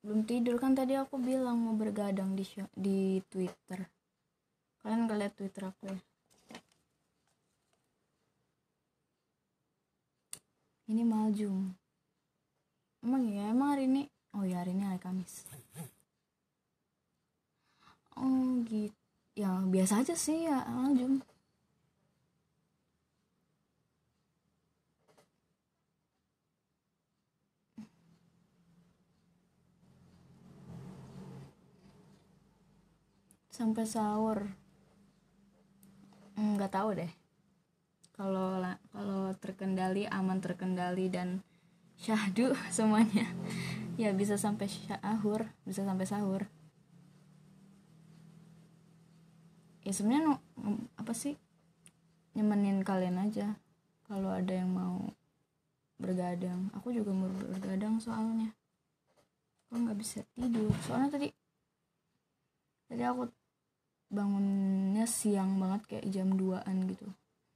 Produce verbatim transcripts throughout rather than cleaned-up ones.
Belum tidur kan, tadi aku bilang mau bergadang di di Twitter. Kalian nggak lihat Twitter aku ya? Ini Maljum. Emang ya, emang hari ini, oh ya hari ini hari Kamis. Oh gitu. Ya biasa aja sih ya Maljum. Sampai sahur. Nggak tahu deh. Kalau kalau terkendali, aman terkendali dan syahdu semuanya. Ya bisa sampai sahur, bisa sampai sahur. Ya sebenarnya no, apa sih, nyemenin kalian aja kalau ada yang mau bergadang. Aku juga mau bergadang soalnya aku nggak bisa tidur, soalnya tadi tadi aku bangunnya siang banget, kayak jam duaan gitu.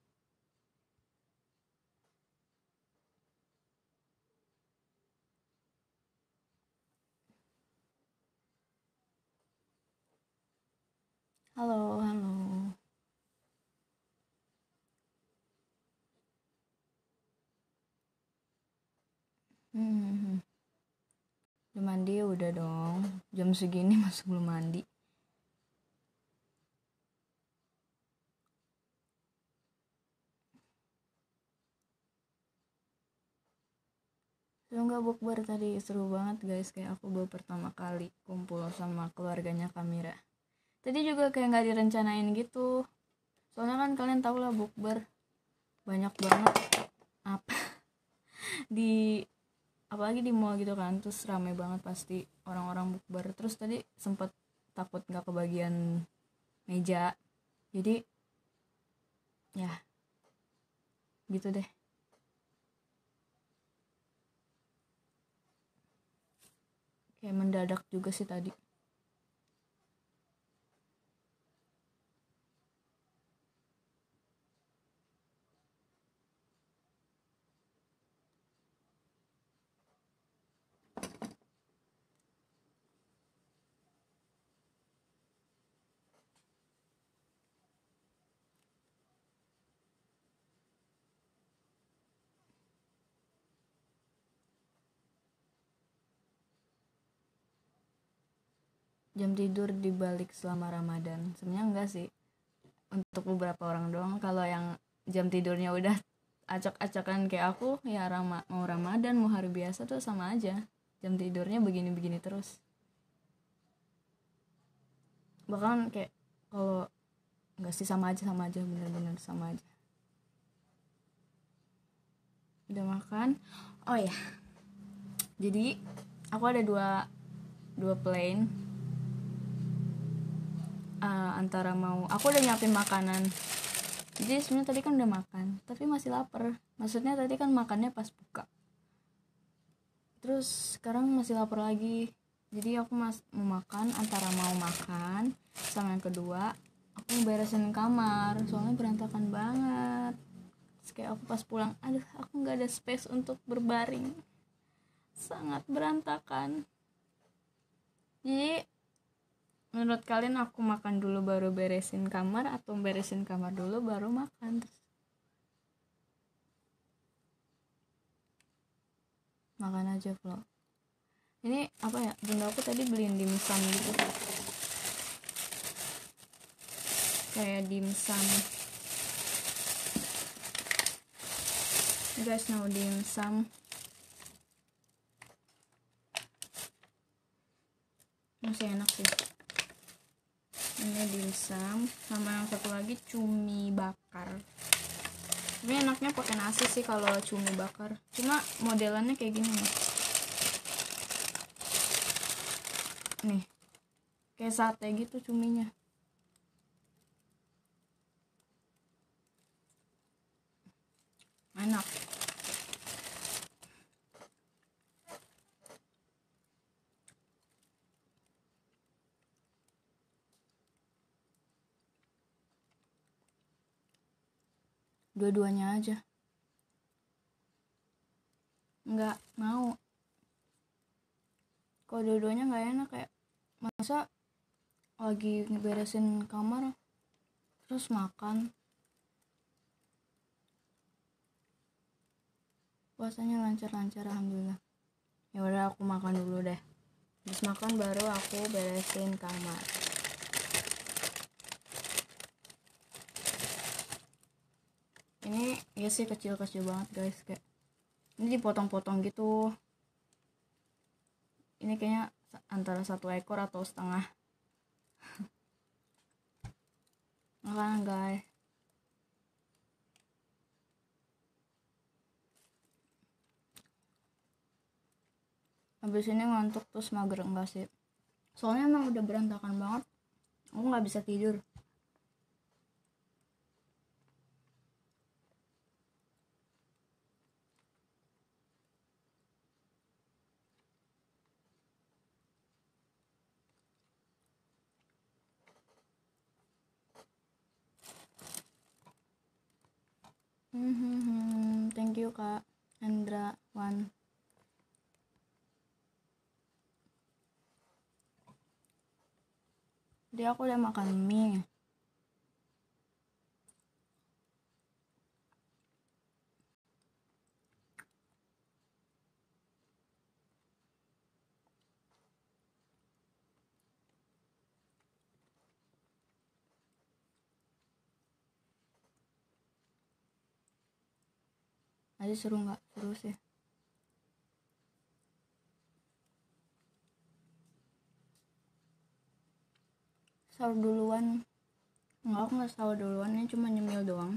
Halo, halo. Hmm, udah mandi? Udah dong. Jam segini masih belum mandi. Seru nggak bukber tadi? Seru banget guys, kayak aku baru pertama kali kumpul sama keluarganya Kamira. Tadi juga kayak nggak direncanain gitu. Soalnya kan kalian tau lah bukber banyak banget apa di apalagi di mall gitu kan, terus rame banget pasti orang-orang bukber. Terus tadi sempet takut nggak kebagian meja, jadi ya gitu deh. Kayak mendadak juga sih tadi. Jam tidur dibalik selama Ramadan, sebenarnya enggak sih, untuk beberapa orang doang. Kalau yang jam tidurnya udah acak-acakan kayak aku, ya Rama, mau Ramadan mau hari biasa tuh sama aja, jam tidurnya begini-begini terus. Bahkan kayak kalau enggak sih, sama aja sama aja bener-bener sama aja. Udah makan? Oh ya, jadi aku ada dua dua plan, uh, antara mau, aku udah nyiapin makanan. Jadi sebenarnya tadi kan udah makan, tapi masih lapar. Maksudnya tadi kan makannya pas buka, terus sekarang masih lapar lagi. Jadi aku mas mau makan, antara mau makan sama yang kedua aku mau beresin kamar, soalnya berantakan banget. Terus kayak aku pas pulang, aduh aku nggak ada space untuk berbaring, sangat berantakan. Jadi menurut kalian aku makan dulu baru beresin kamar, atau beresin kamar dulu baru makan? Terus makan aja vlog. Ini apa ya, bunda aku tadi beliin dimsum gitu, kayak dimsum. You guys know dimsum? Masih enak sih. Ini dimsum, sama yang satu lagi cumi bakar. Ini enaknya pakai nasi sih kalau cumi bakar, cuma modelannya kayak gini nih. Nih, kayak sate gitu cuminya. Enak. Dua-duanya aja. Nggak mau. Kalau dua-duanya nggak enak, kayak masa lagi ngeberesin kamar terus makan. Puasanya lancar-lancar alhamdulillah. Ya udah, aku makan dulu deh. Habis makan baru aku beresin kamar. Ini ya sih kecil-kecil banget guys, kayak ini dipotong-potong gitu. Ini kayaknya antara satu ekor atau setengah. Makanan guys. Habis ini ngantuk terus mager enggak sih. Soalnya emang udah berantakan banget. Aku nggak bisa tidur. Hmm, thank you Kak Hendra Wan. Jadi aku udah makan mie. Tadi seru nggak? Seru sih. Sahur duluan. Enggak, aku nggak sahur duluan, ini cuma nyemil doang.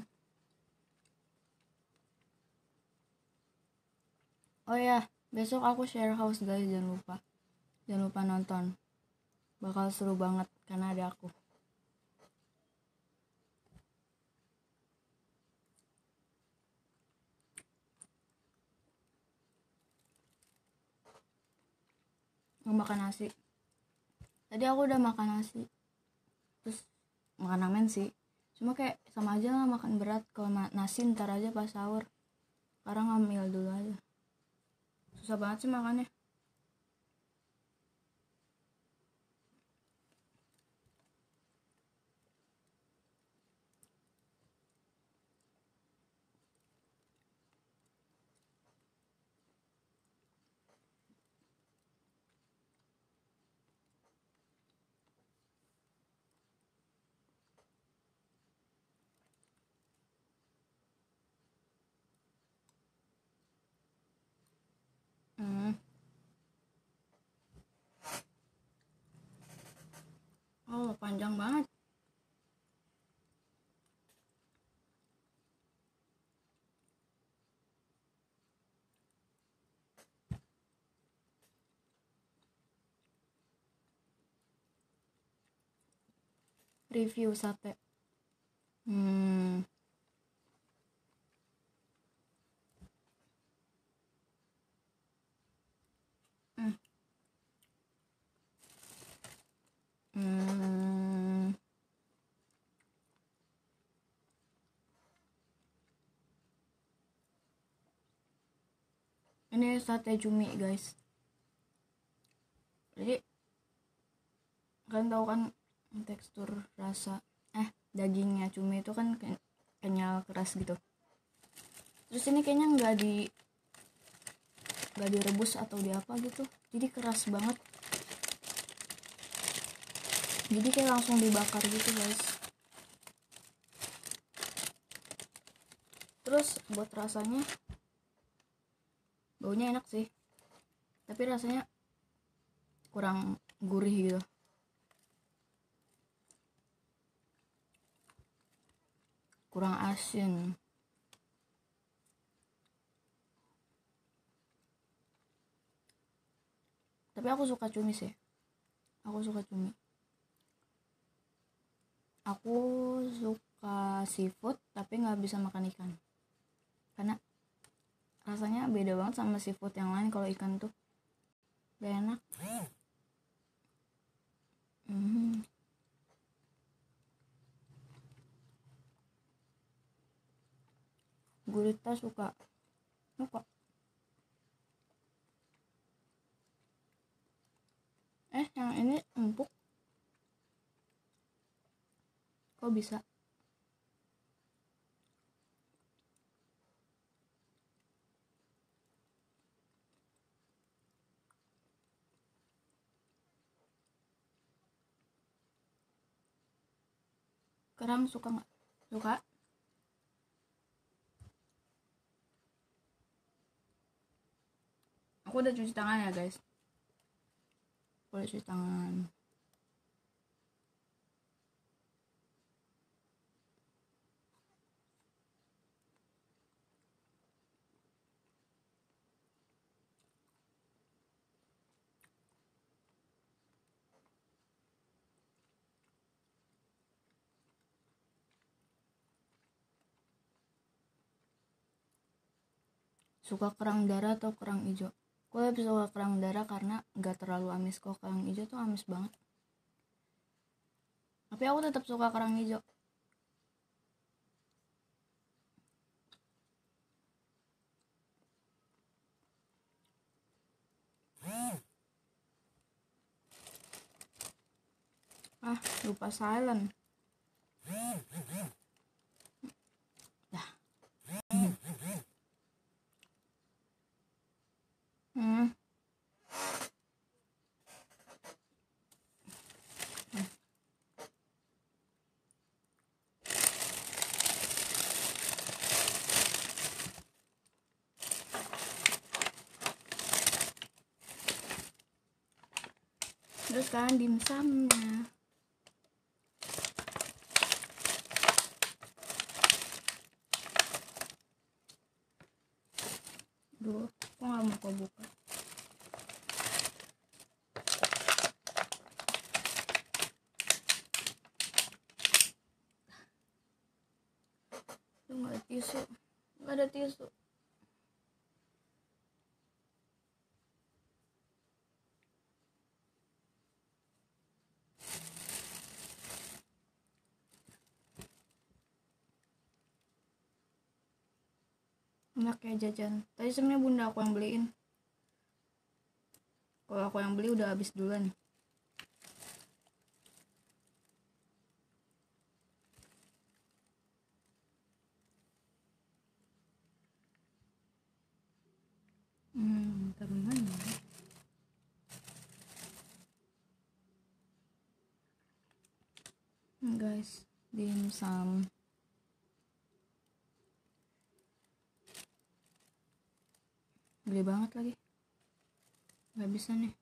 Oh ya, besok aku share house guys, jangan lupa. Jangan lupa nonton. Bakal seru banget karena ada aku. Nggak makan nasi. Tadi aku udah makan nasi. Terus makan ramen sih. Cuma kayak sama aja lah makan berat. Kalau nasi ntar aja pas sahur. Sekarang ngambil dulu aja. Susah banget sih makannya. Hmm. Oh, panjang banget. Review sate. Hmm. Hmm. Hmm. Ini sate cumi guys. Jadi kalian tahu kan tekstur rasa eh dagingnya cumi itu kan kenyal keras gitu. Terus ini kayaknya nggak di nggak direbus atau di apa gitu, jadi keras banget. Jadi kayak langsung dibakar gitu guys. Terus buat rasanya, baunya enak sih, tapi rasanya kurang gurih gitu. Kurang asin. Tapi aku suka cumi sih. Aku suka cumi. Aku suka seafood tapi nggak bisa makan ikan. Karena rasanya beda banget sama seafood yang lain. Kalau ikan tuh gak enak. Hmm. Gurita suka. Suka. Eh, yang ini empuk. Kok bisa? Kerang suka nggak? Suka? Aku udah cuci tangan ya guys. Aku udah cuci tangan. Suka kerang darah atau kerang hijau? Aku lebih suka kerang darah karena nggak terlalu amis. Kok kerang hijau tuh amis banget. Tapi aku tetap suka kerang hijau. Ah, lupa silent. Dah. Hmm. Terus kan dimsumnya. Duh, kok nggak mau kau buka? Tuh nggak ada tisu, nggak ada tisu. Enak kayak jajan. Tadi sebenarnya bunda aku yang beliin. Kalau aku yang beli udah habis duluan. Hmm, teman guys, dimsum. Gede banget lagi. Nggak bisa nih.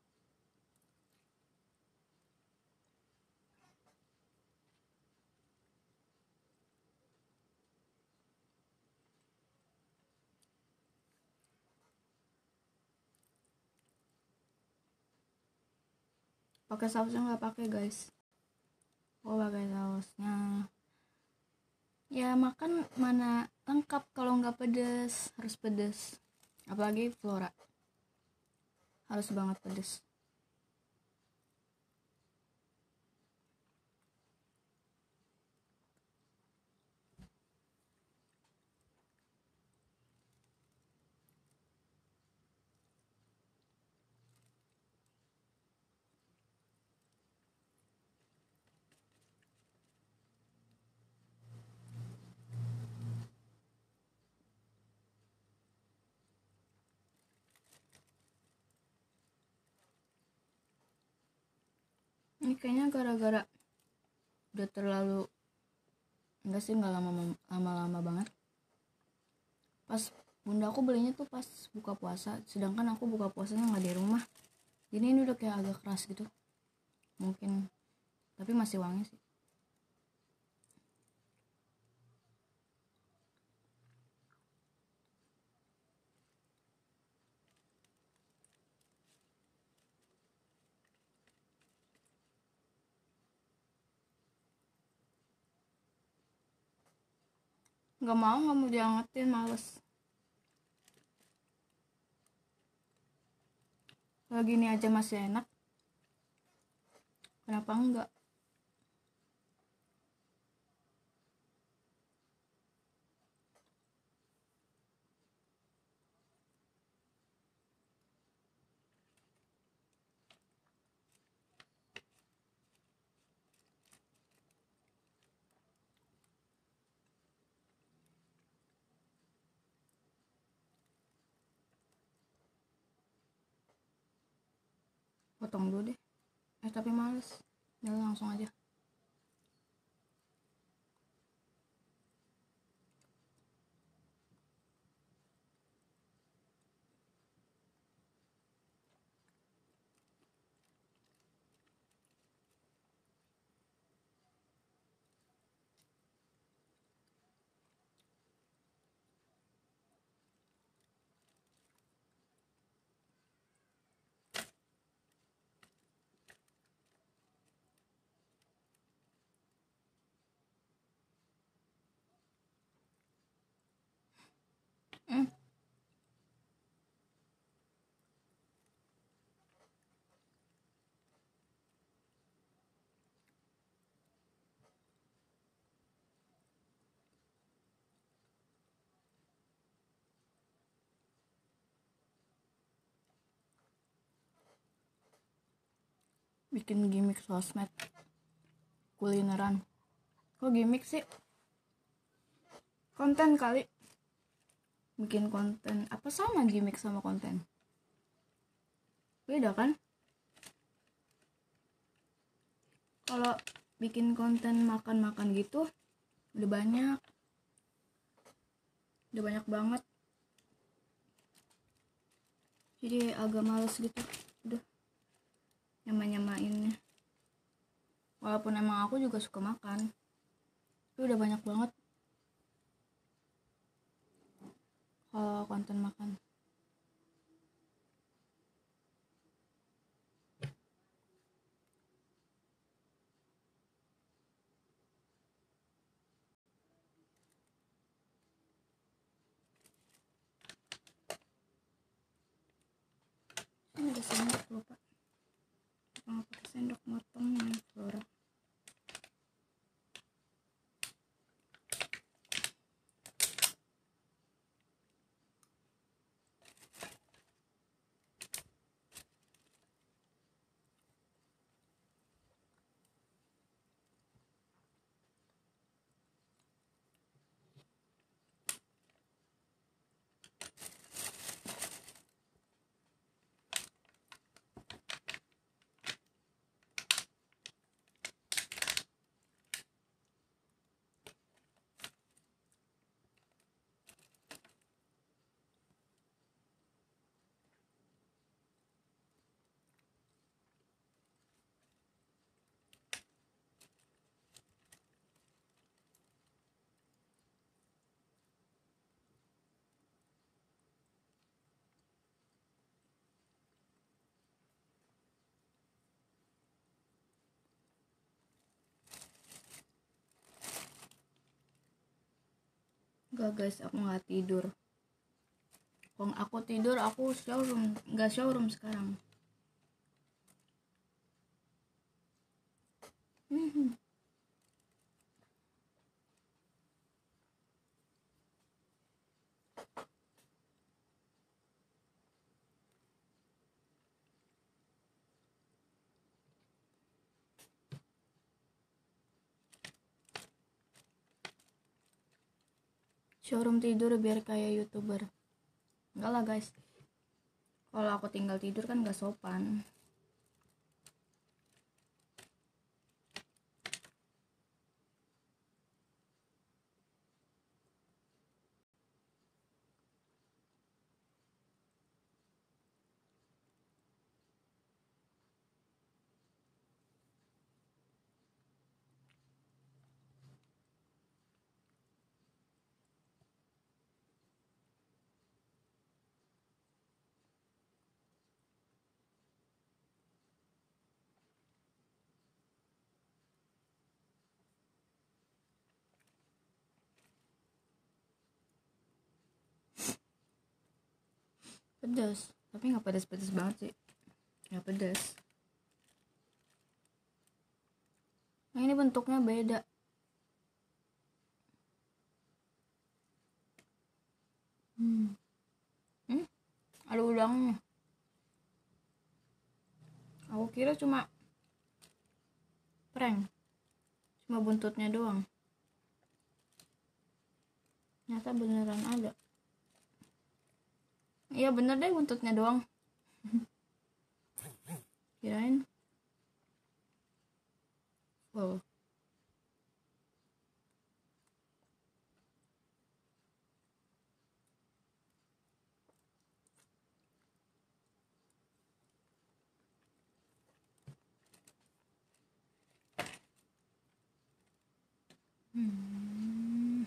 Pakai sausnya nggak pakai guys. Oh, pakai sausnya. Ya makan mana lengkap kalau nggak pedes, harus pedes. Apalagi Flora, harus banget pedes. Ini kayaknya gara-gara udah terlalu, enggak sih, nggak lama lama-lama banget. Pas bunda aku belinya tuh pas buka puasa, sedangkan aku buka puasanya nggak di rumah. Jadi ini udah kayak agak keras gitu mungkin, tapi masih wangi sih. Nggak mau, nggak mau diangetin, males. Lagi ini aja masih enak, kenapa enggak? Potong dulu deh. Eh tapi males. Ya langsung aja. Hmm. Bikin gimmick sosmed kulineran. Kok gimmick sih? Konten kali. Bikin konten apa sama gimmick sama konten? Beda kan? Kalau bikin konten makan-makan gitu udah banyak. Udah banyak banget. Jadi agak males gitu. Udah nyama-nyamainnya. Walaupun emang aku juga suka makan. Tapi udah banyak banget kalau konten makan. Ini ada sendok lupa. Nggak pakai sendok motongnya Flora. Enggak guys, aku nggak tidur. Kalau aku tidur aku showroom, nggak showroom sekarang. Hmm. Showroom tidur biar kayak YouTuber. Enggak lah guys. Kalau aku tinggal tidur kan nggak sopan. Pedas, tapi nggak pedas-pedas banget sih. Nggak pedas. Nah ini bentuknya beda. Hmm. Hmm? Ada udangnya. Aku kira cuma prank. Cuma buntutnya doang. Ternyata beneran ada. Iya bener deh buntutnya doang. kirain full. Hmm.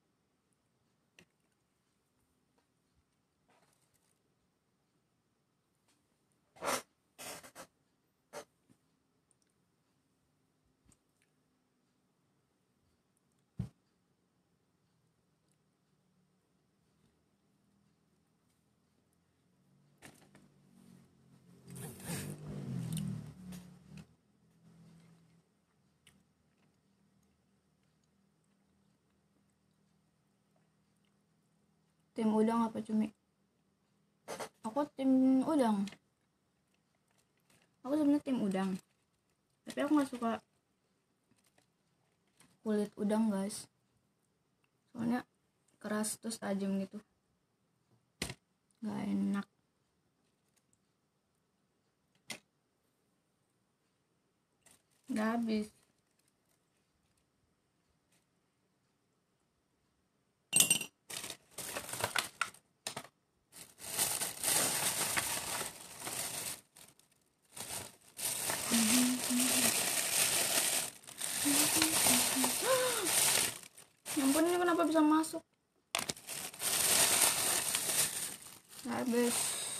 Tim udang apa cumi? Aku tim udang. Aku sebenarnya tim udang. Tapi aku nggak suka kulit udang guys. Soalnya keras terus tajam gitu. Nggak enak. Nggak habis. Ya ampun, ini kenapa bisa masuk? Habis.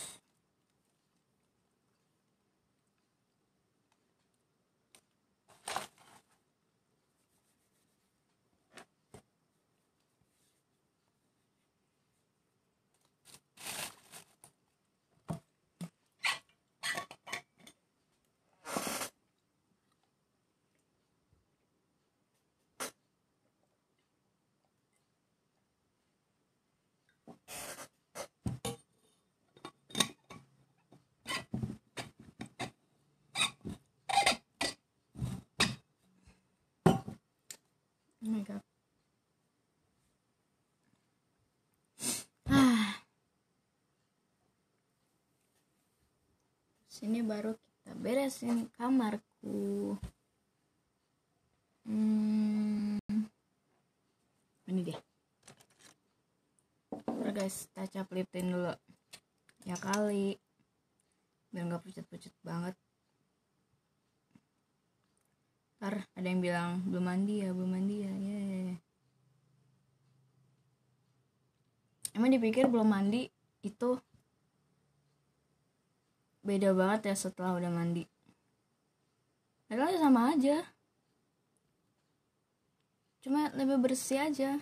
Oh my god. Ah. Sini baru kita beresin kamarku. Hmm. Ini dia. Udah guys, kita caplitin dulu. Ya kali. Biar nggak pucat-pucat banget. Ntar ada yang bilang belum mandi ya, belum mandi ya. Yeah. Emang dipikir belum mandi itu beda banget ya setelah udah mandi. Padahal sama aja. Cuma lebih bersih aja.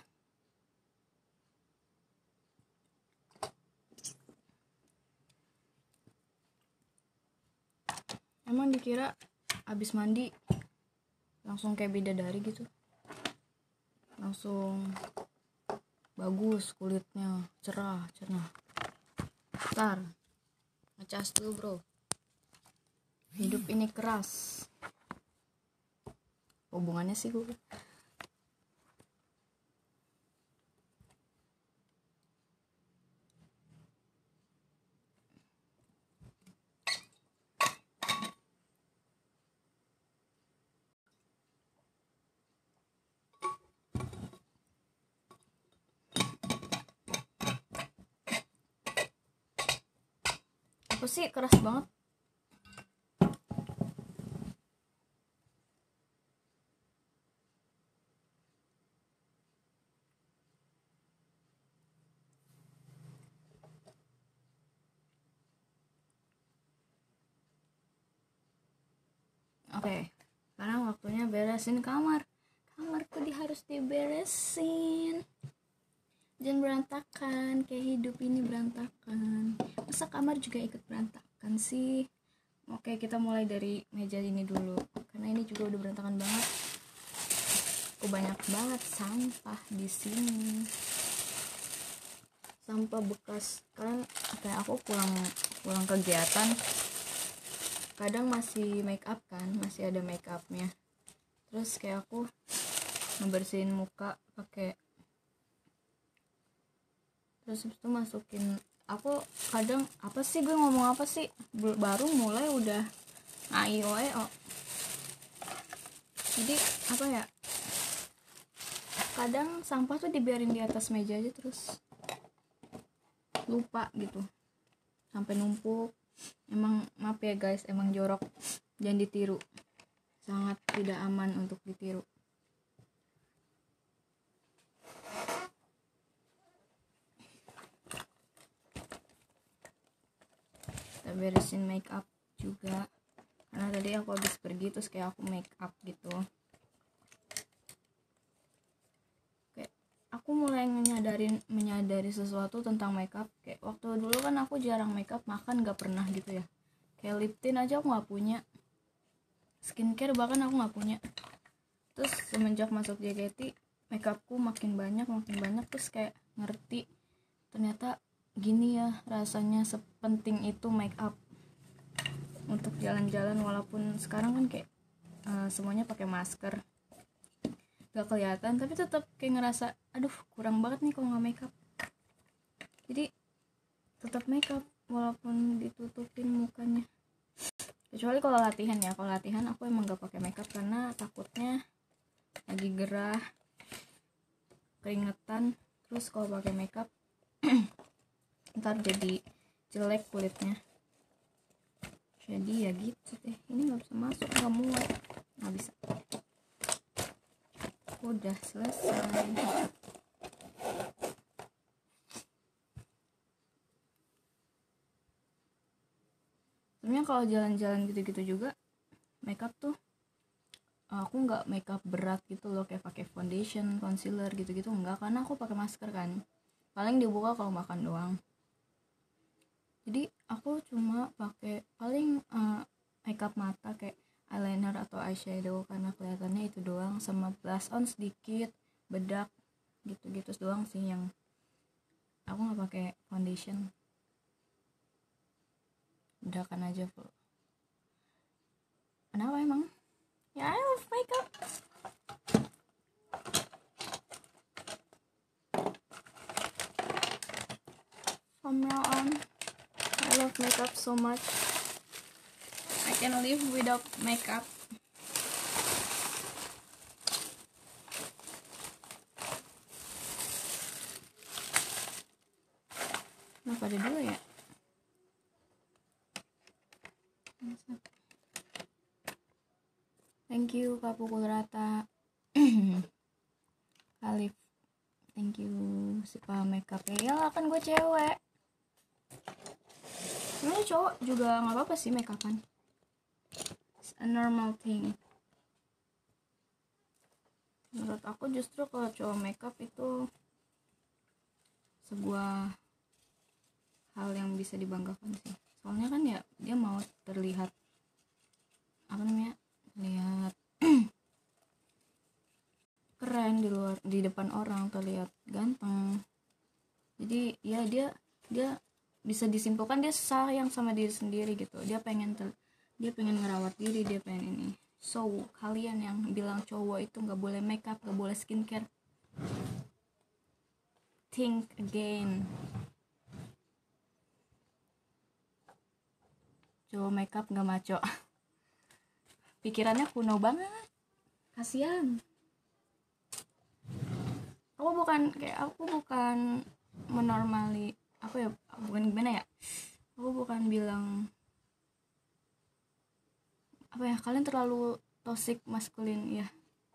Emang dikira abis mandi langsung kayak bidadari gitu, langsung bagus kulitnya, cerah cerah. Ntar ngecas dulu bro, hidup ini keras. Hubungannya sih gue. Apa sih keras banget? Oke, sekarang waktunya beresin kamar. Kamarku di harus diberesin. Jangan berantakan, kayak hidup ini berantakan. Masa kamar juga ikut berantakan sih? Oke, kita mulai dari meja ini dulu. Karena ini juga udah berantakan banget. Oh, banyak banget sampah di sini. Sampah bekas. Kan kayak aku pulang pulang kegiatan, kadang masih make up kan, masih ada make upnya. Terus kayak aku ngebersihin muka pakai, terus itu masukin, aku kadang apa sih gue ngomong apa sih baru mulai udah A I O E O. Jadi apa ya, kadang sampah tuh dibiarin di atas meja aja terus lupa gitu sampai numpuk. Emang maaf ya guys, emang jorok, jangan ditiru, sangat tidak aman untuk ditiru. Kita beresin make up juga karena tadi aku habis pergi terus kayak aku make up gitu. Kayak aku mulai menyadarin menyadari sesuatu tentang make up. Kayak waktu dulu kan aku jarang make up, makan gak pernah gitu ya. Kayak lip tint aja aku gak punya, skincare bahkan aku gak punya. Terus semenjak masuk J K T, make upku makin banyak makin banyak terus kayak ngerti ternyata gini ya rasanya, sepenting itu make up untuk jalan-jalan. Walaupun sekarang kan kayak uh, semuanya pakai masker gak kelihatan, tapi tetap kayak ngerasa aduh kurang banget nih kalau nggak make up. Jadi tetap make up walaupun ditutupin mukanya, kecuali kalau latihan ya. Kalau latihan aku emang gak pakai make up karena takutnya lagi gerah keringetan, terus kalau pakai make up ntar jadi jelek kulitnya. Jadi ya gitu deh, ini nggak bisa masuk, nggak muat, nggak bisa. Udah selesai. Sebenarnya kalau jalan-jalan gitu-gitu juga make up tuh aku nggak make up berat gitu loh, kayak pakai foundation, concealer gitu-gitu enggak, karena aku pakai masker kan, paling dibuka kalau makan doang. Jadi aku cuma pakai paling uh, makeup mata kayak eyeliner atau eyeshadow karena kelihatannya itu doang, sama blush on sedikit, bedak gitu-gitu doang sih yang aku nggak pakai foundation. Bedakan aja full. Kenapa emang? Ya, I love makeup. From now on, I love makeup so much. I can live without makeup. Nah, pada dulu ya. Thank you Kak Pukul Rata. Kalif. Thank you si paham makeup ya. Kan gue cewek. Sebenarnya cowok juga nggak apa-apa sih make upan. It's a normal thing. Menurut aku justru kalau cowok make up itu sebuah hal yang bisa dibanggakan sih. Soalnya kan ya dia mau terlihat apa namanya? Terlihat keren di luar, di depan orang, terlihat ganteng. Jadi ya dia dia bisa disimpulkan dia sayang sama diri sendiri gitu. Dia pengen ter, dia pengen ngerawat diri, dia pengen ini. So kalian yang bilang cowok itu nggak boleh makeup, nggak boleh skincare, think again. Cowok makeup nggak maco. Pikirannya kuno banget, kasihan. Aku bukan kayak aku bukan menormali apa ya, bukan gimana ya, aku bukan bilang apa ya, kalian terlalu toxic maskulin ya.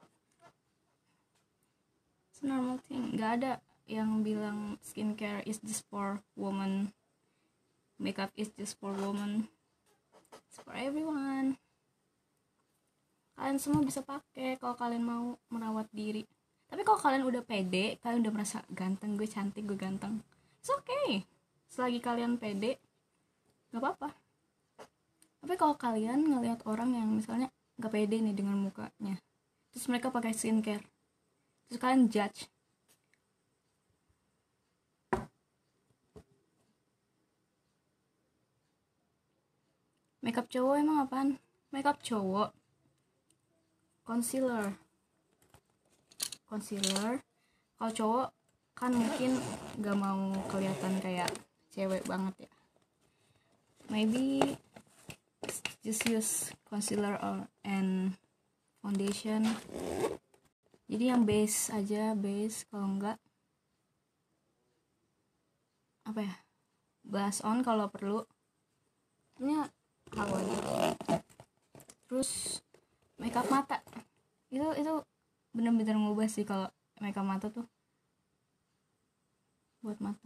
It's normal thing. Nggak ada yang bilang skincare is just for woman, makeup is just for woman. It's for everyone. Kalian semua bisa pakai kalau kalian mau merawat diri. Tapi kalau kalian udah pede, kalian udah merasa ganteng, gue cantik, gue ganteng, it's okay. Selagi kalian pede, gak apa-apa. Tapi kalau kalian ngelihat orang yang misalnya gak pede nih dengan mukanya, terus mereka pakai skincare, terus kalian judge, makeup cowok emang apaan? Makeup cowok concealer concealer kalau cowok kan mungkin gak mau kelihatan kayak cewek banget ya, maybe just use concealer or and foundation. Jadi yang base aja, base. Kalau enggak apa ya, blush on kalau perlu. Ini kawan. Terus makeup mata itu itu bener-bener ngubah sih kalau makeup mata tuh buat mata.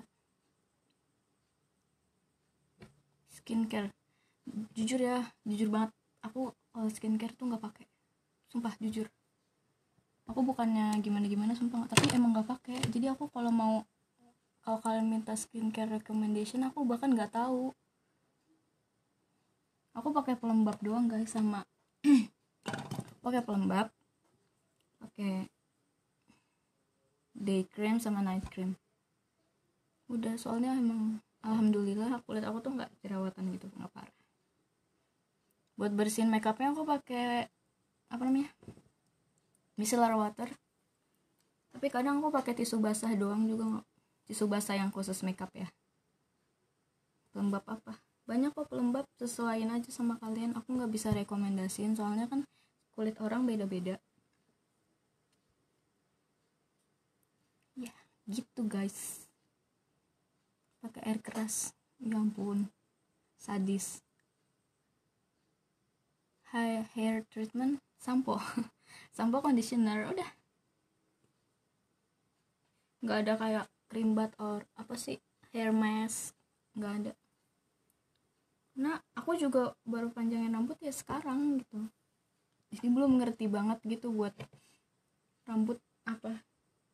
Skincare, jujur ya, jujur banget, aku kalau skincare tuh nggak pakai, sumpah jujur. Aku bukannya gimana-gimana, sumpah, tapi emang nggak pakai. Jadi aku kalau mau, kalau kalian minta skincare recommendation, aku bahkan nggak tahu. Aku pakai pelembab doang guys, sama pakai pelembab, pakai day cream sama night cream. Udah, soalnya emang alhamdulillah kulit aku tuh nggak jerawatan gitu, nggak parah. Buat bersihin makeupnya aku pakai apa namanya, micellar water. Tapi kadang aku pakai tisu basah doang juga, tisu basah yang khusus makeup ya. Pelembab apa? Banyak kok pelembab, sesuaiin aja sama kalian. Aku nggak bisa rekomendasiin soalnya kan kulit orang beda-beda. Ya gitu guys. Pakai air keras, ya ampun, sadis. Hair, hair treatment, sampo, sampo, conditioner, udah. Nggak ada kayak cream bath or apa sih, hair mask, nggak ada. Nah, aku juga baru panjangin rambut ya sekarang gitu. Jadi belum ngerti banget gitu buat rambut apa.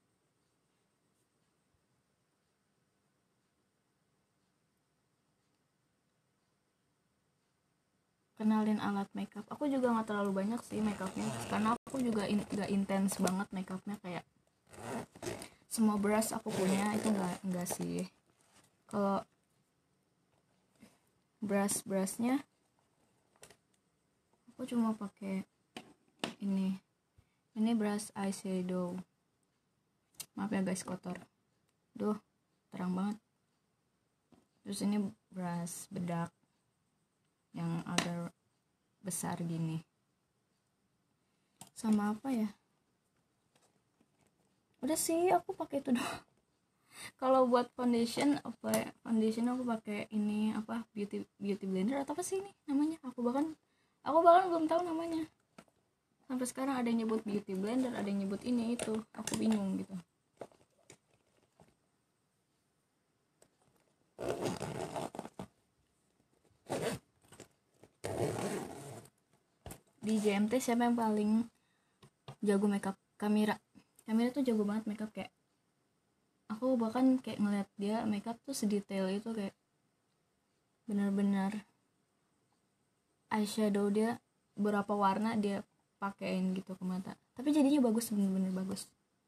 Kenalin alat makeup. Aku juga nggak terlalu banyak sih makeupnya, karena aku juga in, gak intens banget makeupnya kayak semua brush aku punya itu nggak nggak sih. Kalau brush brushnya aku cuma pakai ini ini brush eyeshadow. Maaf ya guys, kotor. Duh, terang banget. Terus ini brush bedak yang agak besar gini. Sama apa ya? Udah sih, aku pakai itu doang. Kalau buat foundation apa ya? Foundation aku pakai ini apa? Beauty beauty blender atau apa sih ini namanya? Aku bahkan aku bahkan belum tahu namanya. Sampai sekarang ada yang nyebut beauty blender, ada yang nyebut ini itu. Aku bingung gitu. Di J M T siapa yang paling jago makeup? Kamira. Kamira tuh jago banget makeup, kayak aku bahkan kayak ngeliat dia makeup tuh sedetail itu, kayak benar-benar eyeshadow dia berapa warna dia pakein gitu ke mata, tapi jadinya bagus, bener-bener bagus.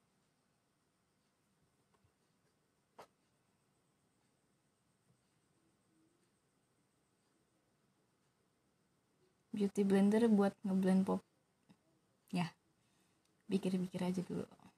Beauty blender buat ngeblend pop ya, pikir-pikir aja dulu.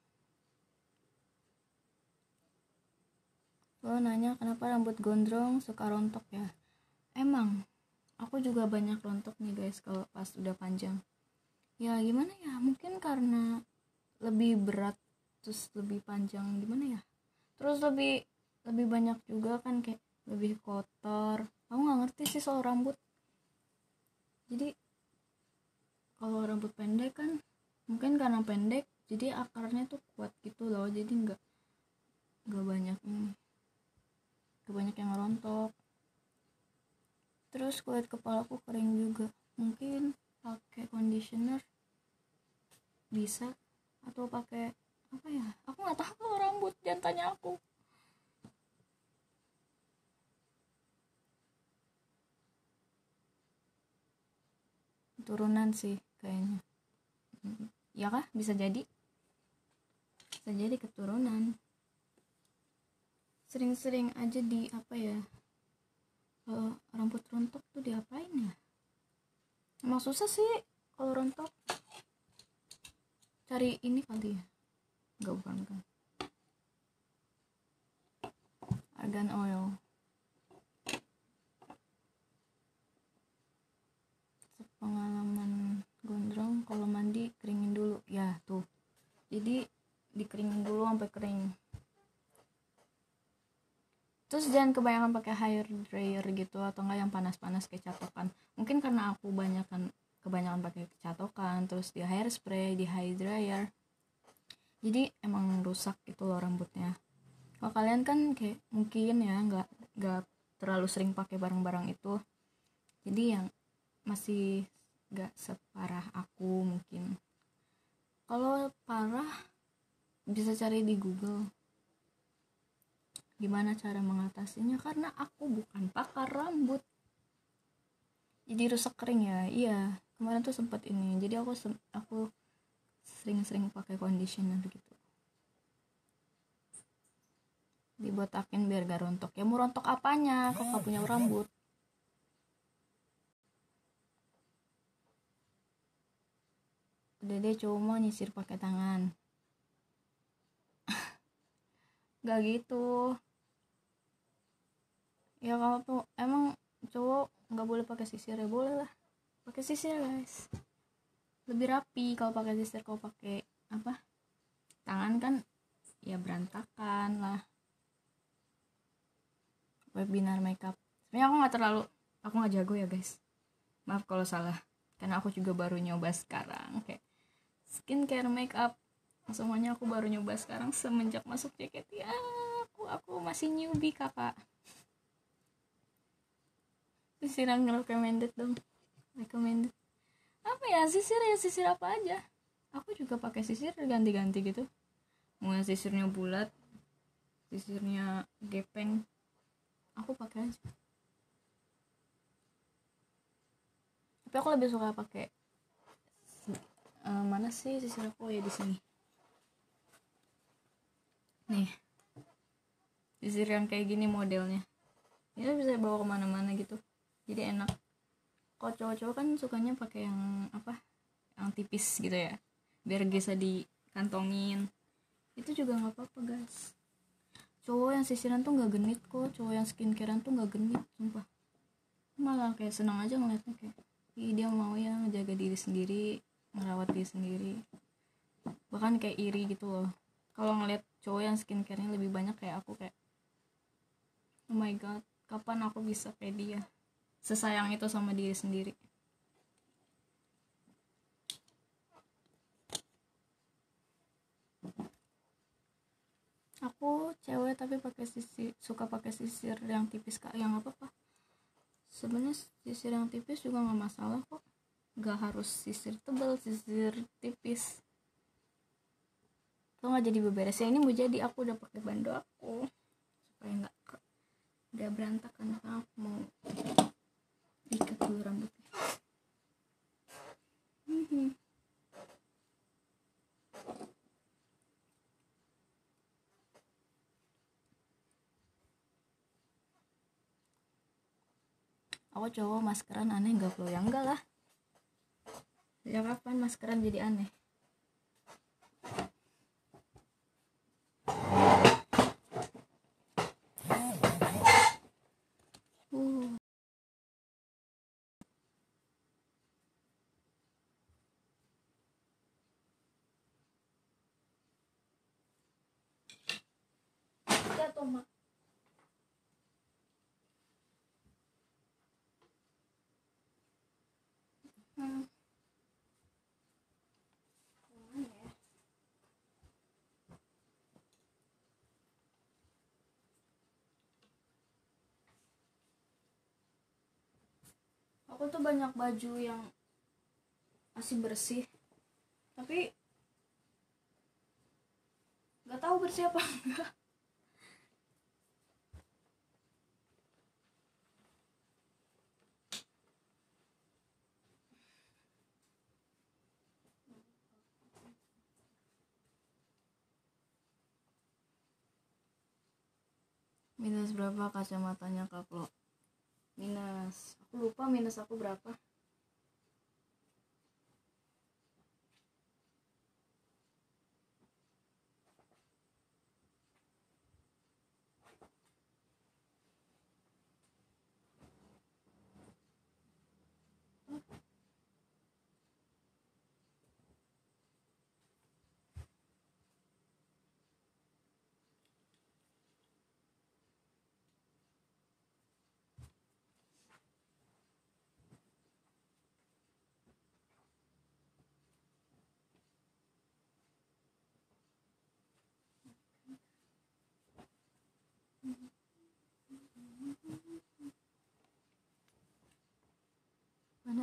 Lo nanya kenapa rambut gondrong suka rontok ya. Emang aku juga banyak rontok nih guys kalau pas udah panjang. Ya gimana ya, mungkin karena lebih berat terus lebih panjang, gimana ya, terus lebih lebih banyak juga kan, kayak lebih kotor. Aku nggak ngerti sih soal rambut. Jadi kalau rambut pendek kan mungkin karena pendek jadi akarnya tuh kuat gitu loh, jadi nggak nggak banyak ini nggak banyak yang rontok. Terus kulit kepalaku kering juga, mungkin pakai conditioner bisa, atau pakai apa ya, aku nggak tahu kalau rambut, jangan tanya aku. Turunan sih kayaknya ya kah, bisa jadi bisa jadi keturunan. Sering-sering aja di apa ya, kalau rambut rontok tuh diapain ya, emang susah sih kalau rontok, cari ini kali ya, nggak, bukan kan, argan oil. Terus jangan kebanyakan pakai hair dryer gitu atau enggak yang panas-panas kayak catokan. Mungkin karena aku banyak kan kebanyakan pakai catokan, terus di hairspray, di hair dryer, jadi emang rusak gitu loh rambutnya. Kalau kalian kan kayak mungkin ya nggak nggak terlalu sering pakai barang-barang itu, jadi yang masih nggak separah aku mungkin. Kalau parah bisa cari di Google gimana cara mengatasinya, karena aku bukan pakar rambut jadi rusak kering ya. Iya, kemarin tuh sempat ini, jadi aku aku sering-sering pakai conditioner gitu, dibotakin biar gak rontok. Ya mau rontok apanya kok gak punya rambut. Udah deh, cuma nyisir pakai tangan. Gak gitu ya, kalau tuh emang cowok nggak boleh pakai sisir ya boleh lah pakai sisir guys, lebih rapi kalau pakai sisir. Kalau pakai apa tangan kan ya berantakan lah. Webinar makeup sebenarnya aku nggak terlalu aku nggak jago ya guys, maaf kalau salah, karena aku juga baru nyoba sekarang kayak skincare makeup semuanya. Aku baru nyoba sekarang semenjak masuk J K T. Ya aku aku masih newbie kakak. Sisir yang recommended dong, recommended apa ya? Sisir ya sisir apa aja, aku juga pakai sisir ganti-ganti gitu, mau sisirnya bulat, sisirnya gepeng, aku pakai aja. Tapi aku lebih suka pakai uh, mana sih sisir aku ya, di sini nih, sisir yang kayak gini modelnya, ini bisa bawa kemana-mana gitu, jadi enak. Kalau cowok-cowok kan sukanya pakai yang apa, yang tipis gitu ya, biar bisa dikantongin. Itu juga nggak apa-apa guys. Cowok yang sisiran tuh nggak genit kok, cowok yang skincarean tuh nggak genit sumpah, malah kayak senang aja ngeliatnya, kayak ih dia mau ya ngejaga diri sendiri, ngerawat diri sendiri, bahkan kayak iri gitu loh kalau ngeliat cowok yang skincarenya lebih banyak kayak aku, kayak oh my god, kapan aku bisa kayak dia, sesayang itu sama diri sendiri. Aku cewek tapi pakai sisir, suka pakai sisir yang tipis kak, yang apa apa sebenarnya sisir yang tipis juga nggak masalah kok, nggak harus sisir tebal, sisir tipis tuh nggak jadi beberes ya. Ini mau jadi aku udah pakai bando aku supaya nggak udah berantakan, karena aku mau ikat dulu rambutnya. hmm. Aku cowok maskeran aneh nggak perlu, ya enggak lah, sejak kapan maskeran jadi aneh? uh. Ya tomat. hmm. Aku tuh banyak baju yang masih bersih tapi nggak tahu bersih apa enggak. Minus berapa kacamatanya kak lo? Minus, aku lupa minus aku berapa.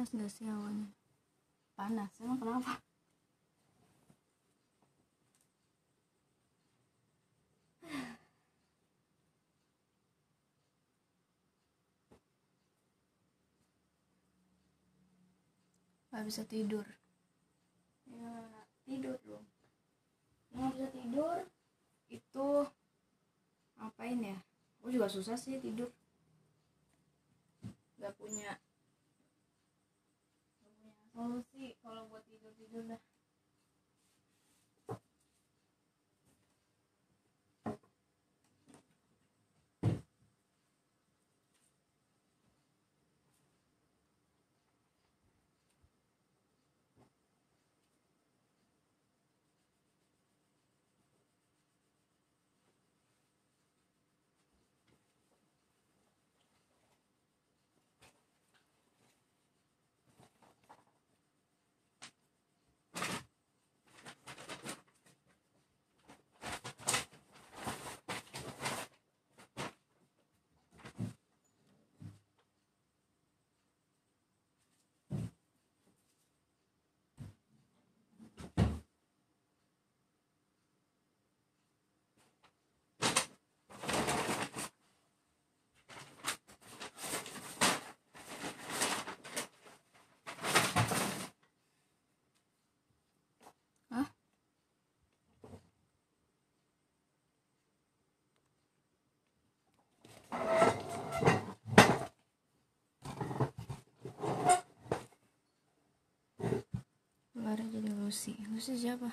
panas gak sih awannya? Panas, emang kenapa? Gak bisa tidur. Ya tidur dong. Nggak bisa tidur itu ngapain ya? Aku juga susah sih tidur. Gak punya gak punya solusi kalau buat tidur tidur dah. Hah? Lara jadi Lucy. Lucy siapa?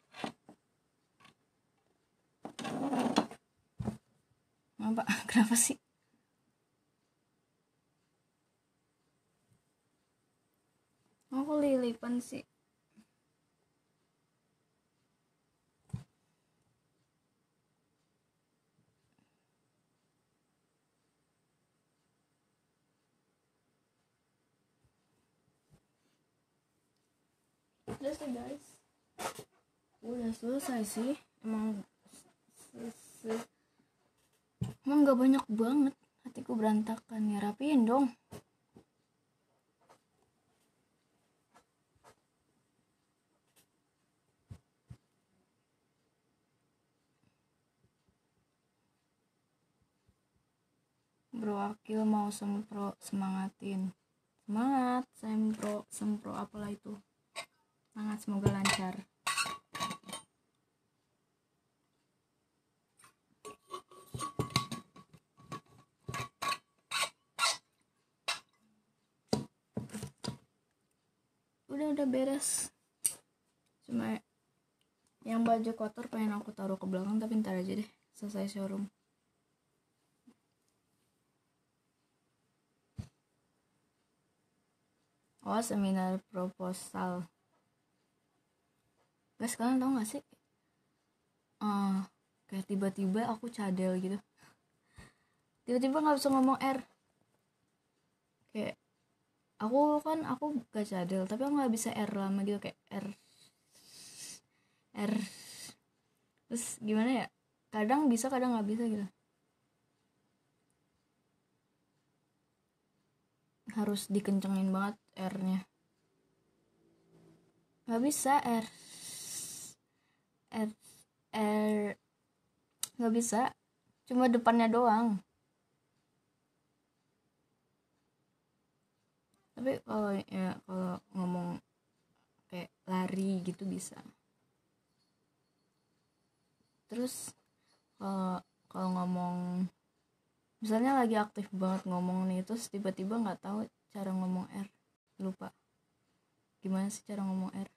Apa? Kenapa sih? Aku lilipan sih. Udah sih guys. Udah selesai sih. Emang Emang gak banyak banget. Hatiku berantakan. Ya rapiin dong. Bro Akil mau sempro, semangatin. Semangat, sempro, sempro apalah itu. Semangat, semoga lancar. Udah udah beres. Cuma yang baju kotor pengen aku taruh ke belakang, tapi ntar aja deh selesai showroom. Oh, seminar proposal. Guys, kalian tau gak sih? Uh, kayak tiba-tiba aku cadel gitu. Tiba-tiba gak bisa ngomong R. Kayak aku kan aku gak cadel, tapi aku gak bisa R lama gitu. Kayak R R terus gimana ya? Kadang bisa, kadang gak bisa gitu. Harus dikencengin banget R-nya. Gak bisa R R R Gak bisa. Cuma depannya doang. Tapi kalau ya kalau ngomong kayak lari gitu bisa. Terus kalau kalau ngomong misalnya lagi aktif banget ngomong nih, terus tiba-tiba nggak tahu cara ngomong R, lupa gimana sih cara ngomong R.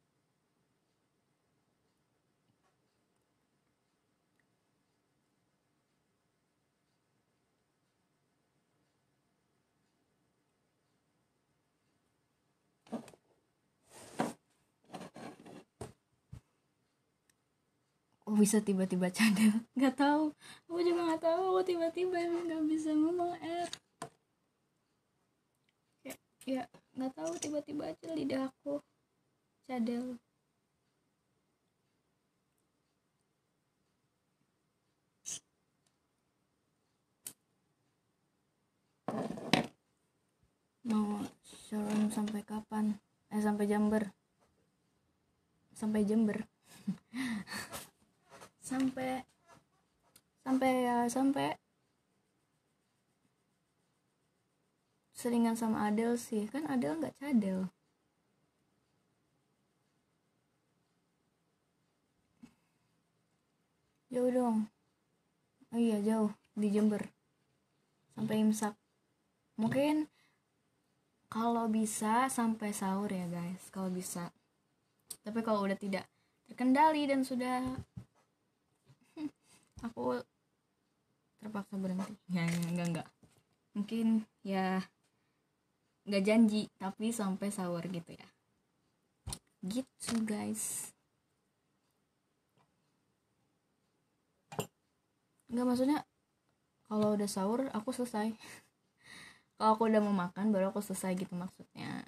Oh, bisa tiba-tiba cadel, nggak tahu, aku juga nggak tahu, aku tiba-tiba nggak bisa ngomong R. Ya ya nggak tahu, tiba-tiba aja lidah aku cadel. Mau showroom sampai kapan? Eh sampai Jember. Sampai Jember. sampai sampai ya sampai seringan sama Adel sih, kan Adel nggak cadel. Jauh dong. Oh iya jauh, di Jember sampai imsak. Mungkin kalau bisa sampai sahur ya guys, kalau bisa. Tapi kalau udah tidak terkendali dan sudah aku terpaksa berhenti. Ya, enggak enggak. Mungkin ya nggak janji tapi sampai sahur gitu ya. Gitu guys. Nggak, maksudnya kalau udah sahur aku selesai. Kalau aku udah mau makan baru aku selesai gitu maksudnya.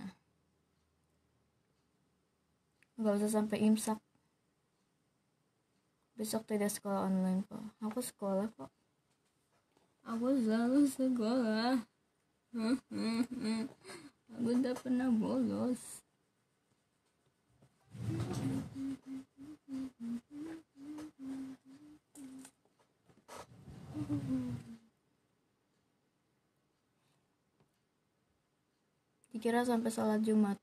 Nggak usah sampai imsak. Besok tidak sekolah online kok. Aku sekolah kok. Aku selalu sekolah. Aku udah pernah bolos. Dikira sampai sholat Jumat.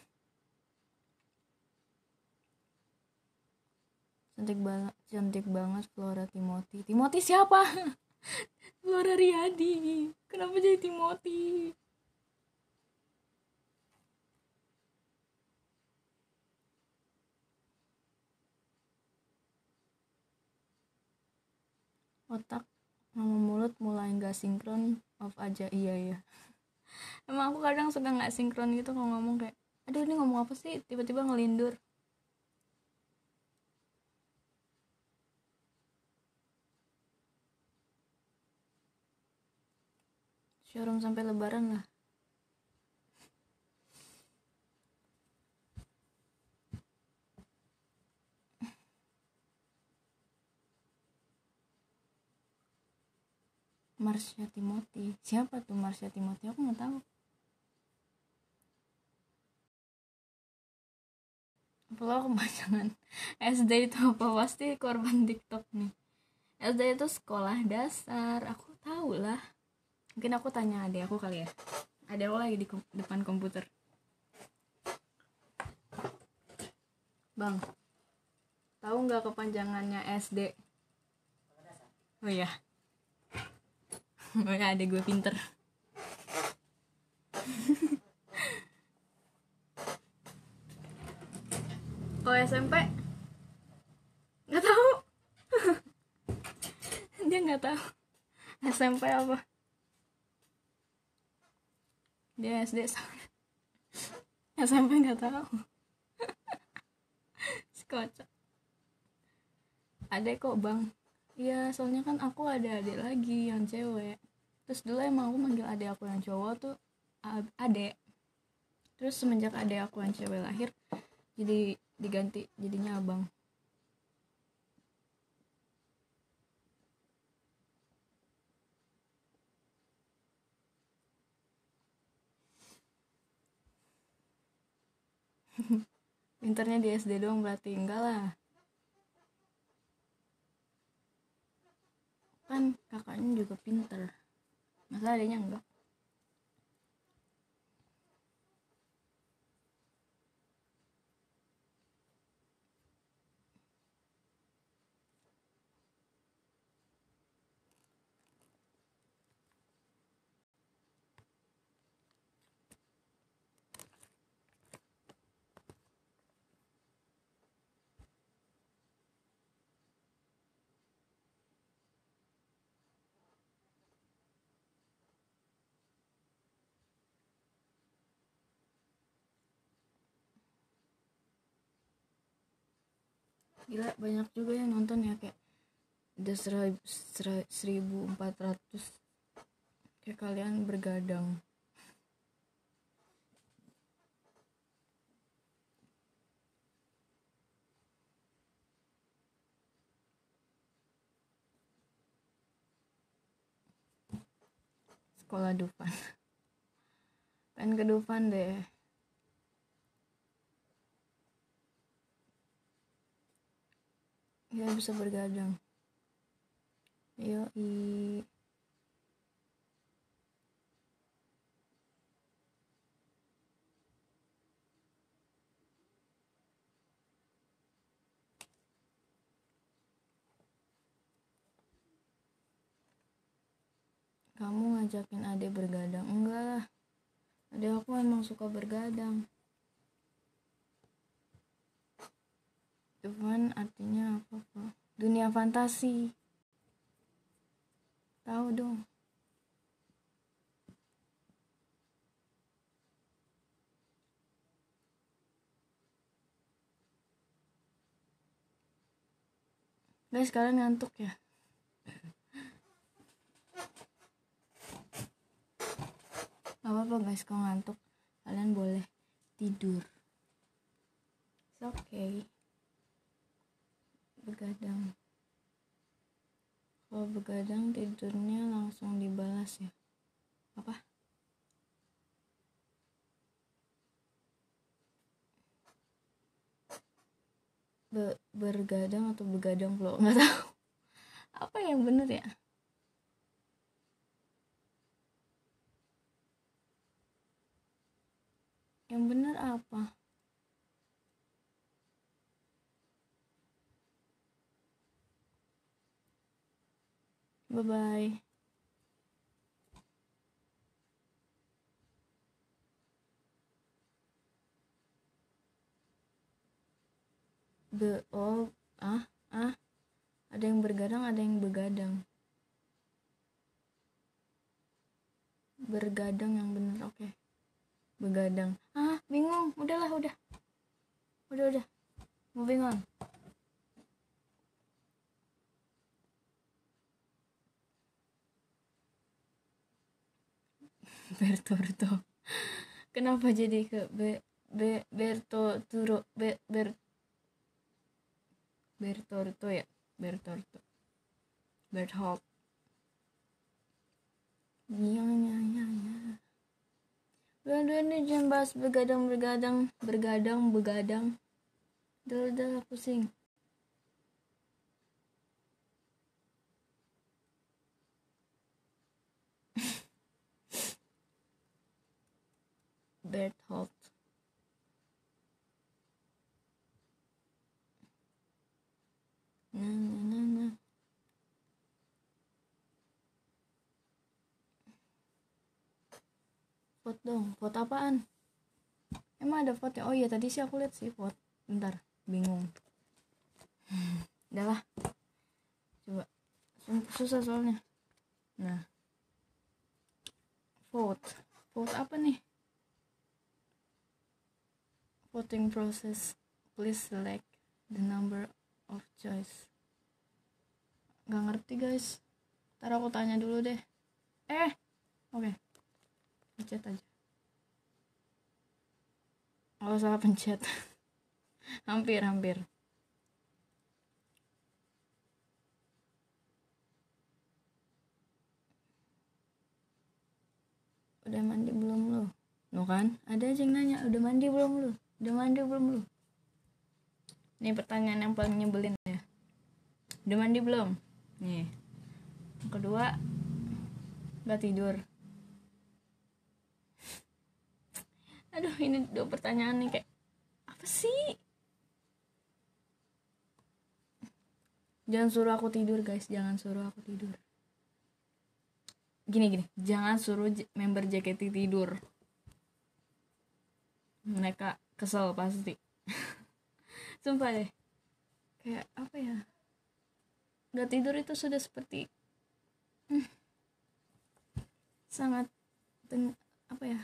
Cantik banget, cantik banget Flora Timothy. Timothy siapa? Flora Riyadi. Kenapa jadi Timothy? Otak sama mulut mulai nggak sinkron, off aja. Iya ya. Emang aku kadang suka nggak sinkron gitu kalau ngomong, kayak aduh ini ngomong apa sih, tiba-tiba ngelindur. Showroom sampai lebaran lah. Marsha Timothy. Siapa tuh Marsha Timothy? Aku nggak tahu. Apalagi kepanjangan S D itu apa? Pasti korban TikTok nih. S D itu sekolah dasar. Aku tahu lah. Mungkin aku tanya adik aku kali ya. Adik aku lagi di kom- depan komputer. Bang, tahu nggak kepanjangannya S D? Oh iya. Oh ya, adik gue pinter. Kalau S M P nggak tahu. Dia nggak tahu S M P apa. Dia S D sama. S M P nggak tahu. Sekocak. Adek kok bang. Iya, soalnya kan aku ada adik lagi yang cewek. Terus dulu emang aku manggil adik aku yang cowok tuh adek. Terus semenjak adik aku yang cewek lahir, jadi diganti jadinya abang. Pinternya di S D doang berarti? Enggak lah, kan kakaknya juga pinter, masa adanya enggak? Gila, banyak juga yang nonton ya, kayak udah seribu empat ratus, kayak kalian bergadang. Sekolah Dufan. Pengen ke Dufan deh. Ya bisa bergadang. Yoi. Kamu ngajakin adek bergadang? Enggak lah, adek aku emang suka bergadang, cuman artinya apa kok? Dunia fantasi, tahu dong. Guys, kalian ngantuk ya? Gak apa-apa guys, kalau ngantuk kalian boleh tidur. It's okay. Begadang. Kalau begadang tidurnya langsung dibalas ya. Apa? Be bergadang atau begadang lo nggak tahu. Apa yang bener ya? Yang bener apa? Bye bye. Be oh ah ah ada yang bergadang, ada yang begadang. Bergadang yang bener, oke. Okay. Begadang. Ah, bingung. Udahlah, udah. Udah, udah. Moving on. Bertorto. Kenapa jadi ke be be Bertoturo be ber Bertorto ya? Bertorto. Berthold. Iya, iya, iya, iya. Udah, udah, nih jangan bahas begadang, bergadang, bergadang, begadang. Udah, udah, pusing. Berthold. Nah, nah, nah, nah. Vote dong, vote apaan? Emang ada vote ya? Oh iya, tadi sih aku lihat sih vote. Bentar, bingung. Udah lah, coba. Susah soalnya. Nah, vote. Vote apa nih? Voting process. Please select the number of choice. Gak ngerti guys. Ntar aku tanya dulu deh. Eh, oke. Okay. Pencet aja. Oh, salah pencet. hampir, hampir. Udah mandi belum lu? Lo kan? Ada aja yang nanya, udah mandi belum lu? Udah mandi belum lu? Ini pertanyaan yang paling nyebelin ya. Udah mandi belum? Nih. Yang kedua, gak tidur. Aduh, ini dua pertanyaan nih kayak apa sih? Jangan suruh aku tidur guys, jangan suruh aku tidur. Gini gini, jangan suruh member J K T tidur. Mereka kesel pasti. Sumpah deh. Kayak apa ya? Gak tidur itu sudah seperti hmm, sangat ten, apa ya?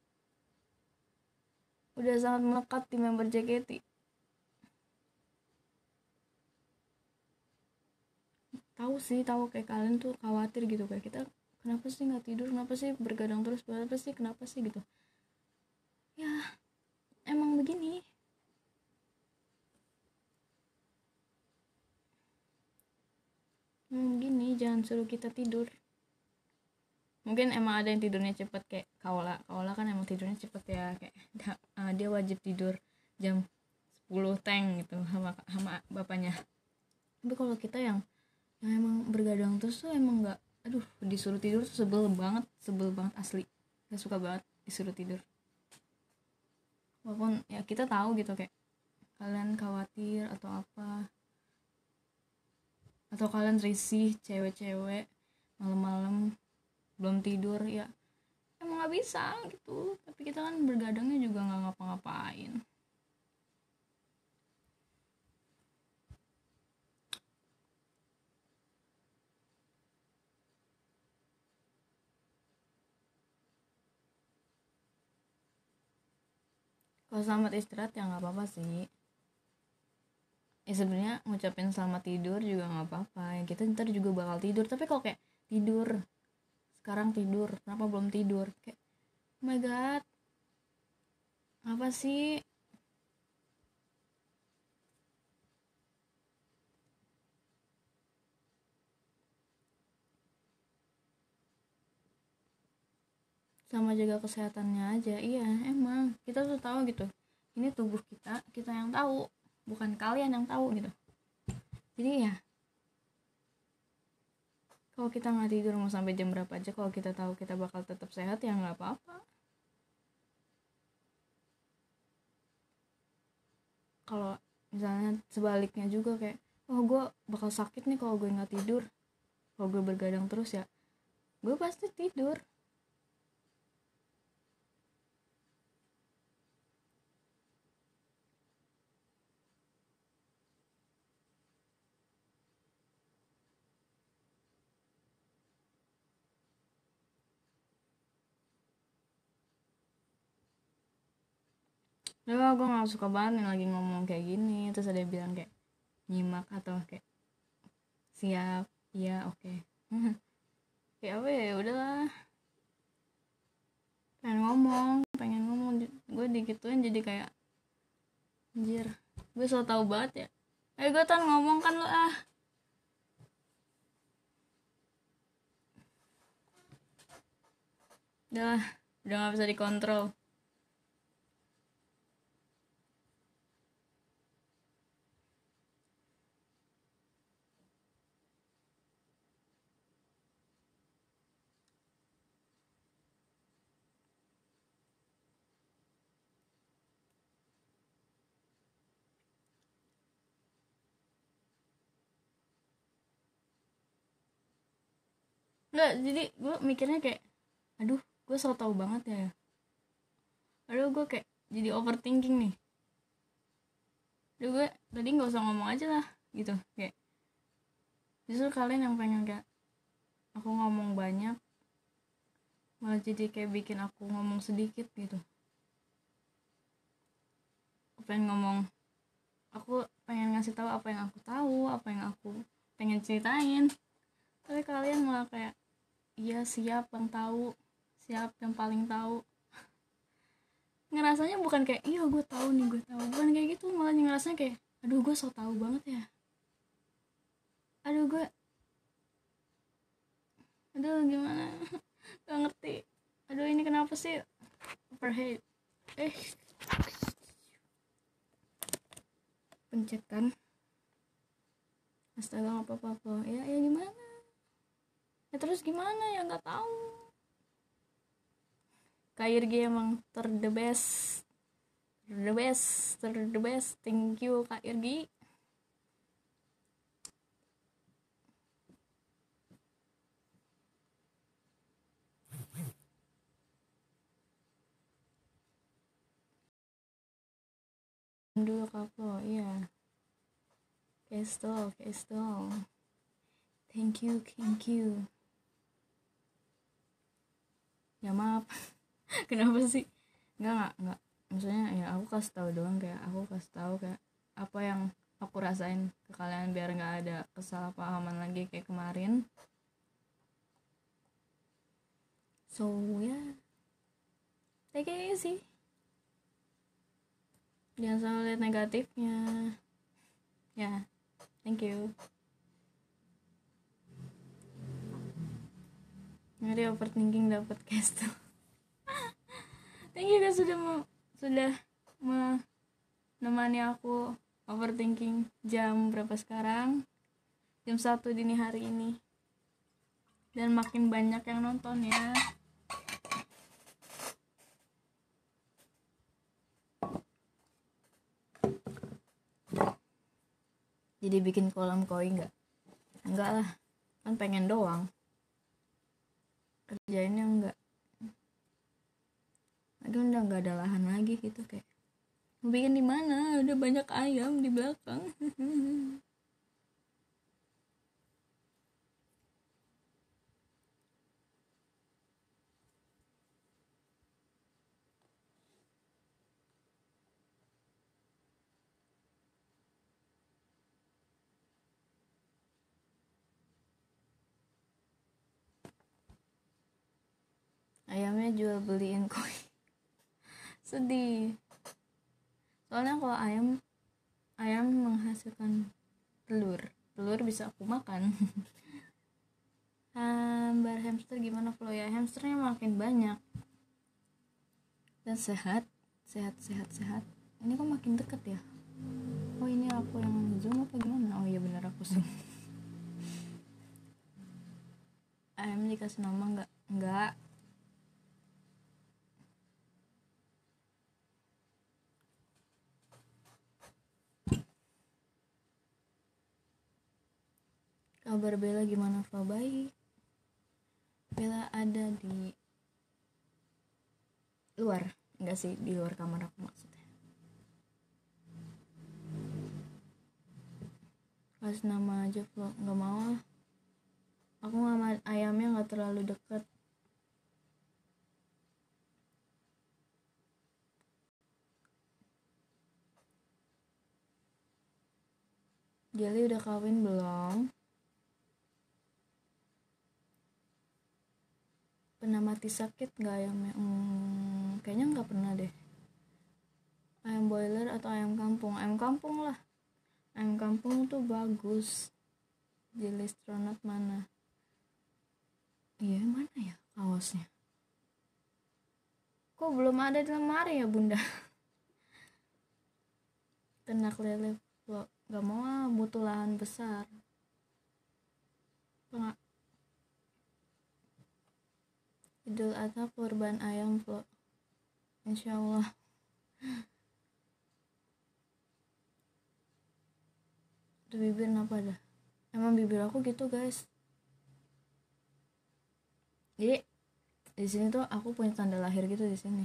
Udah sangat melekat di member J K T. Tahu sih, tahu kayak kalian tuh khawatir gitu kayak kita kenapa sih nggak tidur, kenapa sih bergadang terus, kenapa sih kenapa sih gitu. Ya emang begini. Emang begini, jangan suruh kita tidur. Mungkin emang ada yang tidurnya cepet kayak Kaola. Kaola kan emang tidurnya cepet ya, kayak uh, dia wajib tidur jam sepuluh teng gitu sama sama bapaknya. Tapi kalau kita yang yang emang bergadang terus tuh emang nggak, aduh, disuruh tidur tuh sebel banget, sebel banget asli, nggak suka banget disuruh tidur. Walaupun ya kita tahu gitu kayak kalian khawatir atau apa, atau kalian risih cewek-cewek malam-malam belum tidur, ya emang nggak bisa gitu. Tapi kita kan bergadangnya juga nggak ngapa-ngapain. Kalau selamat istirahat ya nggak apa-apa sih. Ya sebenarnya ngucapin selamat tidur juga nggak apa-apa, ya kita ntar juga bakal tidur. Tapi kalau kayak tidur sekarang, tidur kenapa belum tidur, kayak oh my god, apa sih. Sama jaga kesehatannya aja. Iya emang kita tuh tahu gitu, ini tubuh kita, kita yang tahu, bukan kalian yang tahu gitu. Jadi ya kalau kita nggak tidur mau sampai jam berapa aja, kalau kita tahu kita bakal tetap sehat ya nggak apa-apa. Kalau misalnya sebaliknya juga kayak oh gue bakal sakit nih kalau gue nggak tidur, kalau gue bergadang terus, ya gue pasti tidur. Ya gue nggak suka banget nih lagi ngomong kayak gini terus ada yang bilang kayak nyimak atau kayak siap, iya oke okay. Kayak apa ya, udahlah, pengen ngomong pengen ngomong gue digituin jadi kayak anjir, gue so tau banget ya. Eh gue tan ngomong kan lo ah. Udah udah nggak bisa dikontrol. Nggak, jadi gue mikirnya kayak aduh gue so tau banget ya, aduh gue kayak jadi overthinking nih. Aduh gue tadi nggak usah ngomong aja lah gitu, kayak justru kalian yang pengen kayak aku ngomong banyak, malah jadi kayak bikin aku ngomong sedikit gitu. Aku pengen ngomong, aku pengen ngasih tahu apa yang aku tahu, apa yang aku pengen ceritain, tapi kalian malah kayak iya siap yang tahu, siap yang paling tahu. Ngerasanya bukan kayak iya gue tahu nih, gue tahu, bukan kayak gitu, malah ngerasanya kayak aduh gue so tahu banget ya, aduh gue aduh gimana gak ngerti, aduh ini kenapa sih overhead, eh pencet kan, astaga nggak apa-apa apa ya, ya gimana ya, terus gimana ya, nggak tahu. K I R G emang ter the best, ter the best, ter the best, thank you Kak Irgi. Dulu kaplo, iya. Kesto, kesto. Thank you, thank you. Ya maaf. Kenapa sih? Enggak, enggak, enggak. Maksudnya ya aku kasih tahu doang, kayak aku kasih tahu kayak apa yang aku rasain ke kalian biar nggak ada kesalahpahaman lagi kayak kemarin. So ya, yeah. Take it easy. Jangan selalu lihat negatifnya. Ya, yeah. Thank you. Ngeri overthinking dapat cash tuh. Thank you guys sudah mau sudah menemani aku overthinking jam berapa sekarang? jam satu dini hari ini. Dan makin banyak yang nonton ya. Jadi bikin kolam koi nggak? Enggak lah, kan pengen doang. Kerjainnya enggak. Lagi udah nggak ada lahan lagi gitu, kayak mau bikin di mana? Udah banyak ayam di belakang. Ayamnya jual beliin koi. Sedih. Soalnya kalau ayam ayam menghasilkan telur. Telur bisa aku makan. Hambar hamster gimana Flo ya? Hamsternya makin banyak. Dan sehat, sehat, sehat, sehat. Ini kok makin deket ya? Oh ini aku yang zoom apa gimana? Oh iya bener aku zoom. Ayam dikasih nama nggak? Nggak. Kabar Bella gimana Flo? Baik. Bella ada di luar, enggak sih, di luar kamar aku maksudnya. Kasih nama aja Flo. Nggak mau lah. Aku sama ayamnya nggak terlalu deket. Jelly udah kawin belum? Pernah mati sakit nggak ayamnya? Hmm, kayaknya nggak pernah deh. Ayam boiler atau ayam kampung? Ayam kampung lah. Ayam kampung tuh bagus. Jelly stronat mana? Iya mana ya kaosnya? Kok belum ada di lemari ya bunda? Ternak lele Flo. Gak mau ah, butuh lahan besar. Peng- Idul Adha kurban ayam Flo. Insya Allah. Tuh bibir kenapa dah? Emang bibir aku gitu guys. Jadi di sini tuh aku punya tanda lahir gitu di sini.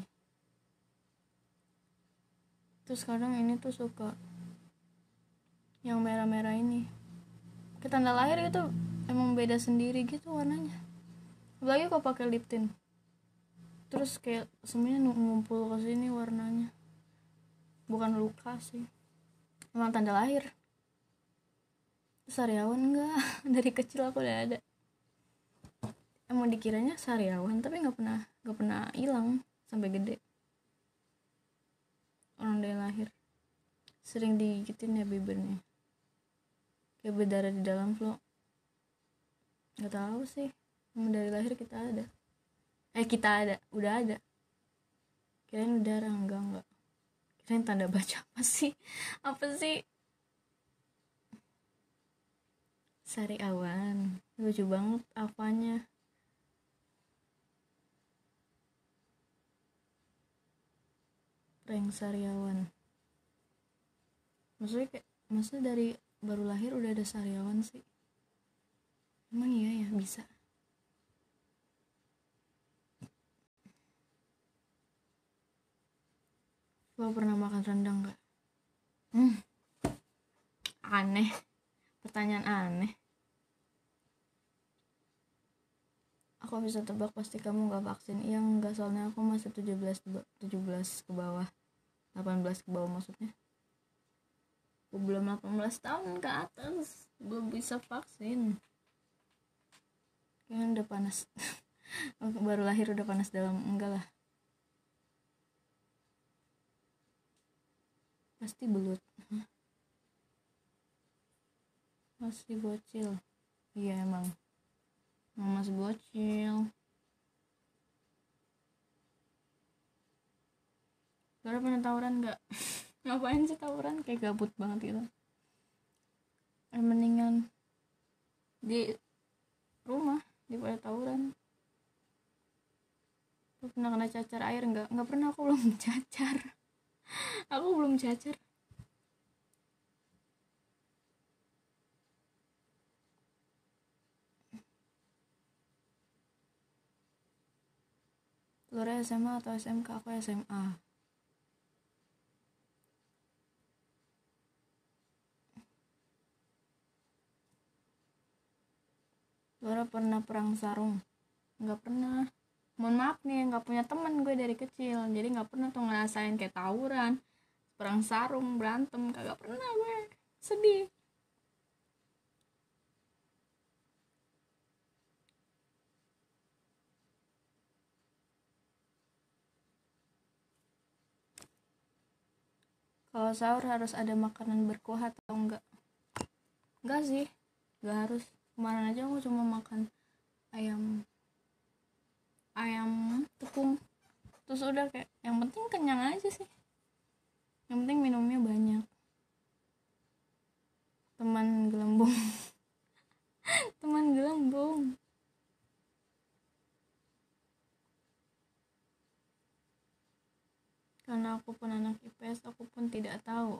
Terus kadang ini tuh suka yang merah-merah ini. Ke tanda lahir itu emang beda sendiri gitu warnanya. Apalagi kalau pakai lip tint. Terus kayak semuanya ngumpul ke sini warnanya. Bukan luka sih. Emang tanda lahir. Sariawan enggak? Dari kecil aku udah ada. Emang dikiranya sariawan tapi nggak pernah nggak pernah hilang sampai gede. Orang dari lahir sering digigitin ya bibirnya, kayak berdarah di dalam Flo. Nggak tahu sih, emang dari lahir kita ada. Eh kita ada, udah ada. Kirain berdarah, enggak enggak. Kirain tanda baca apa sih? Apa sih? Sariawan, lucu banget apanya. Prank sariawan. Maksudnya kayak, maksudnya dari baru lahir udah ada sariawan sih? Emang iya ya bisa? Lo pernah makan rendang gak? Hmm, aneh. Pertanyaan aneh. Aku bisa tebak pasti kamu gak vaksin. Iya enggak, soalnya aku masih tujuh belas tujuh belas ke bawah. delapan belas ke bawah maksudnya. Aku belum delapan belas tahun ke atas, belum bisa vaksin. Kayaknya udah panas. Baru lahir udah panas dalam, enggak lah. Pasti belut. Masih bocil. Iya emang. Emang masih bocil. Baru pernah tawuran gak? Ngapain sih tawuran? Kayak gabut banget gitu. Eh, mendingan di rumah di pada tawuran. Lu pernah kena cacar air nggak? Nggak pernah, aku belum cacar. Aku belum cacar. Lu S M A atau S M K? Aku S M A. Lu pernah perang sarung? Nggak pernah. Mohon maaf nih, nggak punya teman gue dari kecil, jadi nggak pernah tuh ngerasain kayak tawuran, perang sarung, berantem, kagak pernah gue. Sedih. Kalau sahur harus ada makanan berkuah atau enggak? Enggak sih, enggak harus. Kemarin aja aku cuma makan ayam ayam tepung, terus udah kayak yang penting kenyang aja sih, yang penting minumnya banyak. Teman gelembung. Teman gelembung. Karena aku pun anak I P S, aku pun tidak tahu.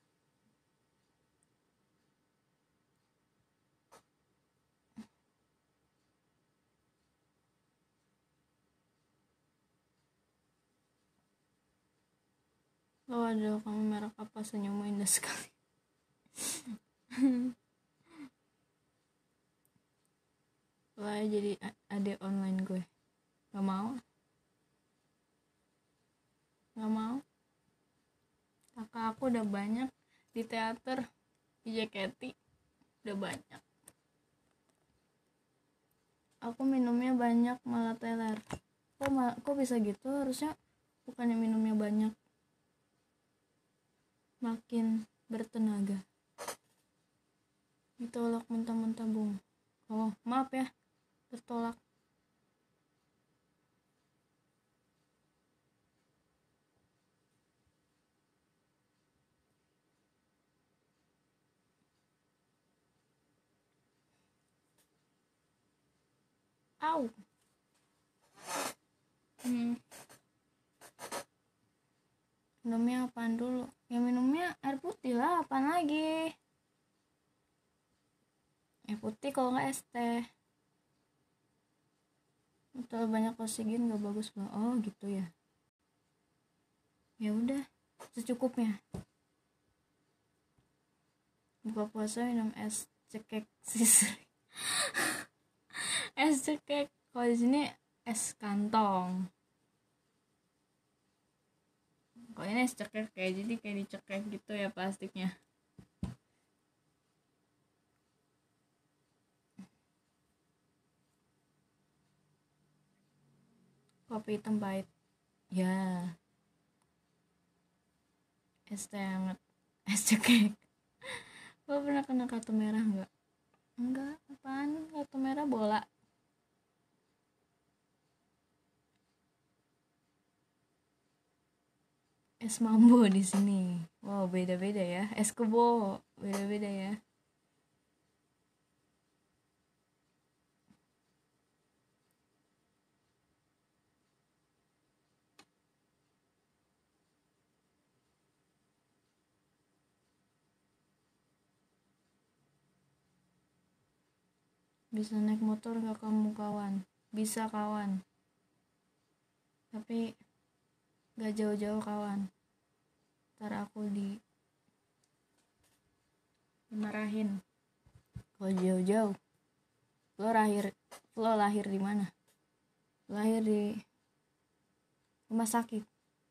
Lo ada kamu merek apa, senyummu indah sekali. Lo aja jadi adek online gue. Gak mau. Gak mau. Kakak aku udah banyak di teater, di J K T udah banyak. Aku minumnya banyak malah teler. Kok, mal- kok bisa gitu? Harusnya bukannya minumnya banyak makin bertenaga. Ditolak mentah-mentah, Bung. Oh, maaf ya, tertolak. Au. Hmm. Minumnya apaan dulu? Ya minumnya air putih lah, apaan lagi? Air putih kalau nggak es teh. Terlalu banyak oksigen nggak bagus loh. Oh gitu ya. Ya udah, secukupnya. Buka puasa minum es cekek sisri. Es cekek. Kalau di sini es kantong. Kalau ini es cekek kayak jadi kayak dicekek gitu ya plastiknya. Kopi hitam pahit. Ya. Es teh hangat. Es cekek. Lo pernah kena kartu merah nggak? Enggak. Apaan? Kartu merah bola. Es mambo di sini. Wow, beda-beda ya. Es kebo, beda-beda ya. Bisa naik motor gak kamu kawan? Bisa kawan. Tapi gak jauh-jauh kawan. Ntar aku di dimarahin. Kalau jauh-jauh. Lo lahir, lo lahir di mana? Lahir di rumah sakit.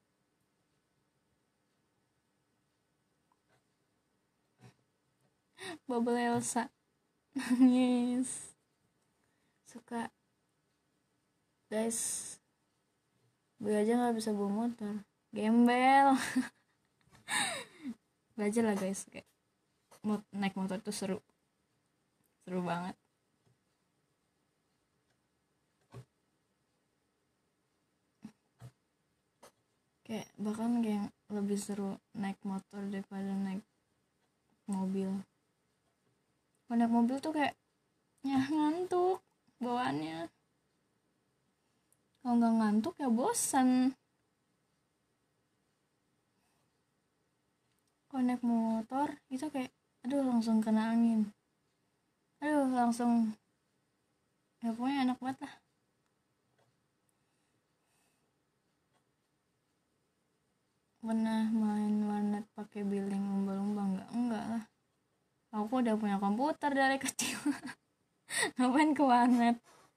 Bubble Elsa. Nangis. Suka. Guys. Gue aja gak bisa bawa motor. Gembel. Belajar lah guys. Kayak naik motor tuh seru. Seru banget. Kayak bahkan kayak lebih seru naik motor daripada naik mobil. Kalau naik mobil tuh kayak ya ngantuk bawaannya. Kalau nggak ngantuk ya bosan. Kalau naik motor itu kayak aduh langsung kena angin, aduh langsung ya pokoknya enak banget lah. Pernah main warnet pakai billing lumba-lumba nggak? Enggak lah, aku udah punya komputer dari kecil. Ngapain ke warnet?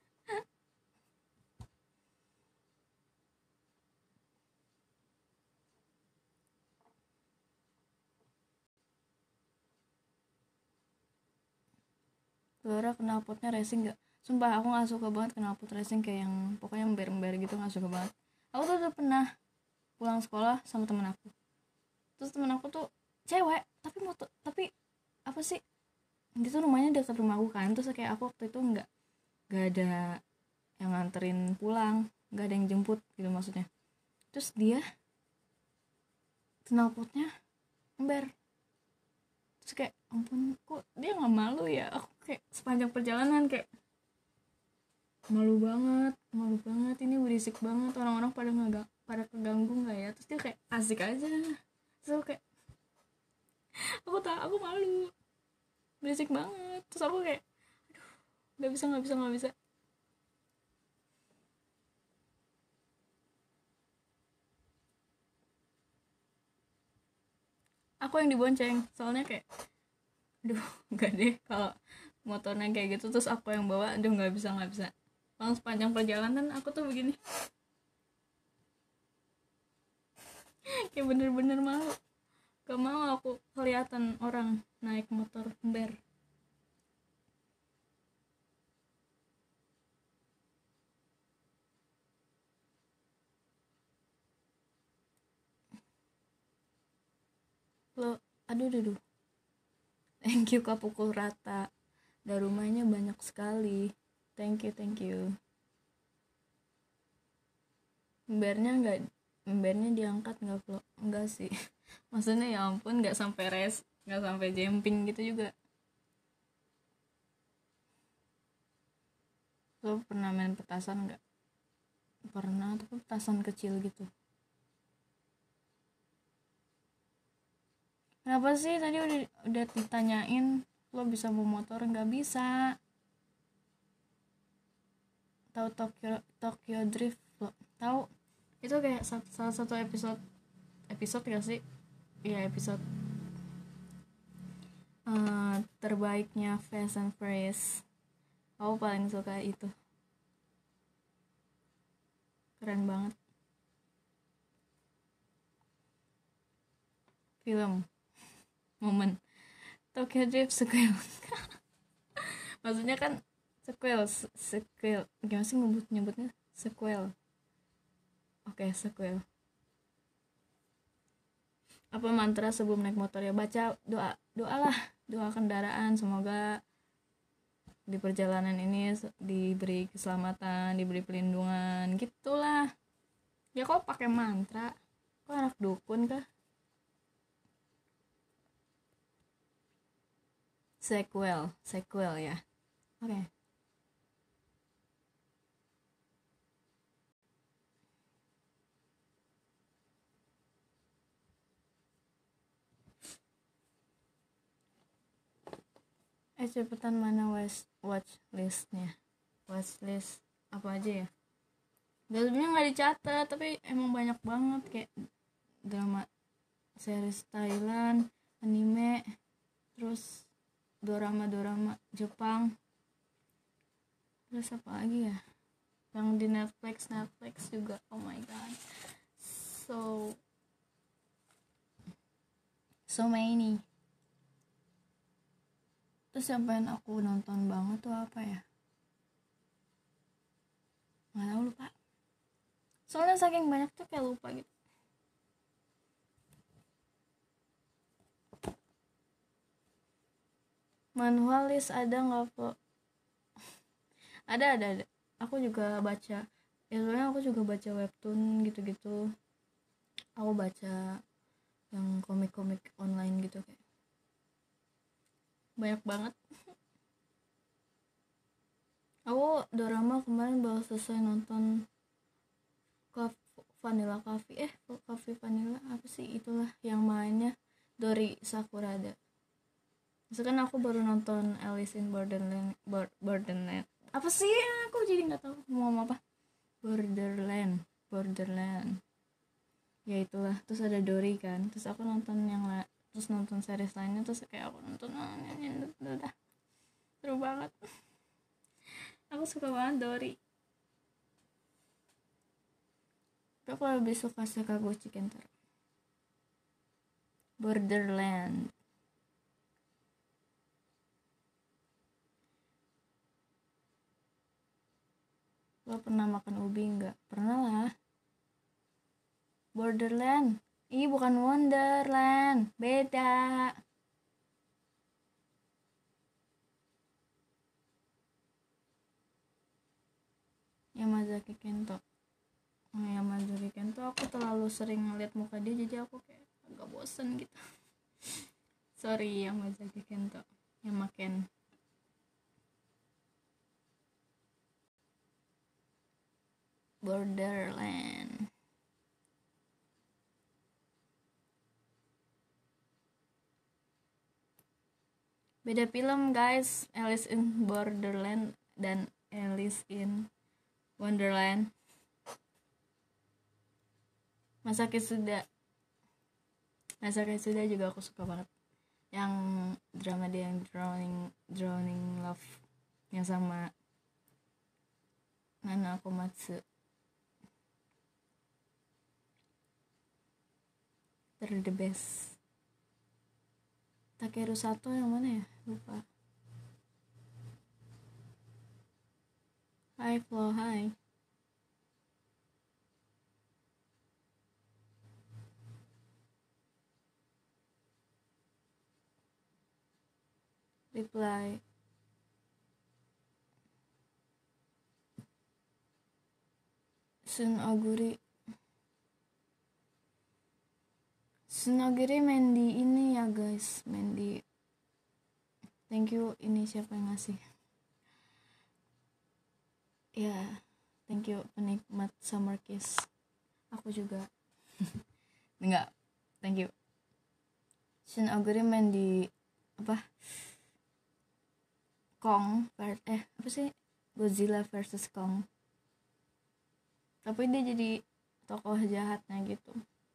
Laura knalpotnya racing gak? Sumpah aku gak suka banget knalpot racing kayak yang pokoknya ember-ember gitu, gak suka banget. Aku tuh udah pernah pulang sekolah sama temen aku, terus temen aku tuh cewek tapi motor, tapi apa sih, dia tuh rumahnya dekat rumah aku kan, terus kayak aku waktu itu nggak nggak ada yang nganterin pulang, nggak ada yang jemput gitu maksudnya. Terus dia knalpotnya ember, terus kayak ampun kok dia nggak malu ya. Aku kayak sepanjang perjalanan kayak malu banget, malu banget, ini berisik banget, orang-orang pada nggak pada keganggu nggak ya. Terus dia kayak asik aja, terus aku kayak aku tak aku malu, berisik banget. Terus aku kayak aduh nggak bisa nggak bisa nggak bisa. Aku yang dibonceng soalnya kayak aduh nggak deh kalau motornya kayak gitu terus aku yang bawa, aduh nggak bisa nggak bisa. Kalau sepanjang perjalanan aku tuh begini kayak bener-bener malu, gak mau aku kelihatan orang naik motor ember. Lo aduh aduh, aduh. Thank you Kak Pukul Rata, dan rumahnya banyak sekali. Thank you thank you. Embernya nggak, embernya diangkat nggak vlog? Enggak sih. Maksudnya ya ampun nggak sampai res, nggak sampai jumping gitu juga. Lo pernah main petasan nggak? Pernah, tapi petasan kecil gitu. Kenapa sih tadi udah udah ditanyain lo bisa bawa motor? Nggak bisa. Tahu Tokyo Tokyo Drift lo? Tahu? Itu kayak salah satu episode episode gak sih? Iya episode uh, terbaiknya Fast and Furious. Aku paling suka itu, keren banget film momen Tokyo Drift sequel. Maksudnya kan sequel sequel gimana sih nyebut nyebutnya sequel. Oke okay, sequel. Apa mantra sebelum naik motor ya? Baca doa, doalah, doa kendaraan, semoga di perjalanan ini diberi keselamatan, diberi pelindungan, gitulah. Ya kok pakai mantra? Kok anak dukun kah? Sequel, sequel ya. Oke. Okay. Eh cepetan, mana watch, watch listnya? Watch list apa aja ya? Dalamnya nggak dicatat, tapi emang banyak banget kayak drama, series Thailand, anime, terus dorama-dorama Jepang, terus apa lagi ya? Yang di Netflix, Netflix juga. Oh my god, so so many. Terus yang pengen aku nonton banget tuh apa ya? Nggak tahu, lupa. Soalnya saking banyak tuh kayak lupa gitu. Manual list ada nggak po? ada ada ada. Aku juga baca. Ya soalnya aku juga baca webtoon gitu-gitu. Aku baca yang komik-komik online gitu kayak. Banyak banget. Aku dorama kemarin baru selesai nonton Vanilla Coffee eh Coffee Vanilla apa sih itulah yang mainnya Dori Sakurada. Terus kan aku baru nonton Alice in Borderland Borderland apa sih aku jadi nggak tahu mau ngomong apa. Borderland Borderland ya itulah. Terus ada Dori kan, terus aku nonton yang la- terus nonton series lainnya, terus kayak aku nonton oh, udah seru banget. Aku suka banget Dori. Tapi aku lebih suka Sakaguchi Kentaro. Borderland. Lo pernah makan ubi nggak? Pernah lah. Borderland. Ih bukan Wonderland, beda. Yamazaki Kento. Oh, Yamazaki Kento aku terlalu sering ngeliat muka dia jadi aku kayak agak bosen gitu. Sorry Yamazaki Kento. Yamaken. Borderland. Beda film guys, Alice in Borderland dan Alice in Wonderland. Masaki Suda. Masaki Suda juga aku suka banget. Yang drama dia yang Drowning Drowning Love yang sama Nana Komatsu. Ter the best. Takeru Sato yang mana ya? Lupa. Hi Flo, hi. Reply. Sun Oguri. Sun Oguri main di ini ya guys, main di. Thank you, ini siapa yang ngasih? Ya, yeah, thank you penikmat Summer Kiss. Aku juga. Enggak, thank you. Sun Oguri main di apa? Kong, eh apa sih? Godzilla versus Kong. Tapi dia jadi tokoh jahatnya gitu.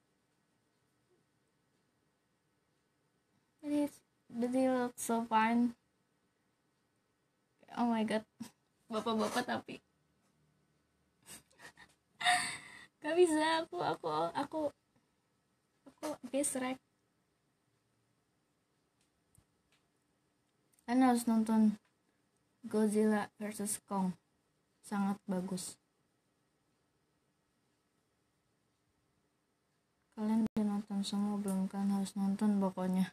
Jadi, dia look so fine. Oh my god, bapak-bapak tapi gak bisa aku aku aku aku gesrek. Kalian harus nonton Godzilla versus Kong, sangat bagus. Kalian udah nonton semua belum? Kan harus nonton pokoknya.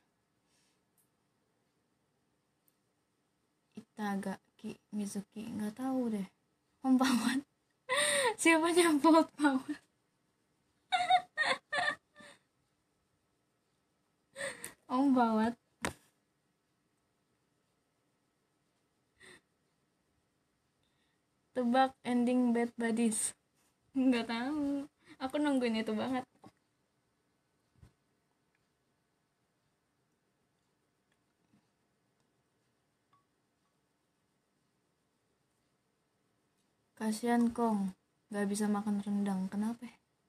Itagaki Mizuki nggak tahu deh. Om Pawan. Siapa nyambut Pawan? Om Pawan. Tebak ending Bad Buddies. Nggak tahu. Aku nungguin itu banget. Kasian Kong, nggak bisa makan rendang. Kenapa?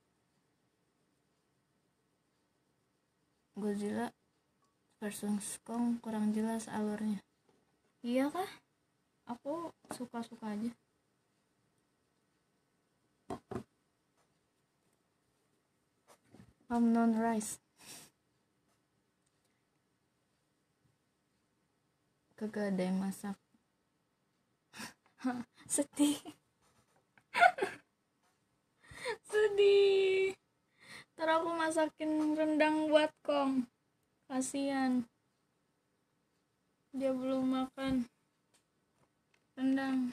Godzilla versus Kong kurang jelas alurnya. Iya kah? Aku suka-suka aja. Amnon rice. Kagak ada yang masak. Sedih. Sedih. Ntar aku masakin rendang buat Kong. Kasian. Dia belum makan rendang.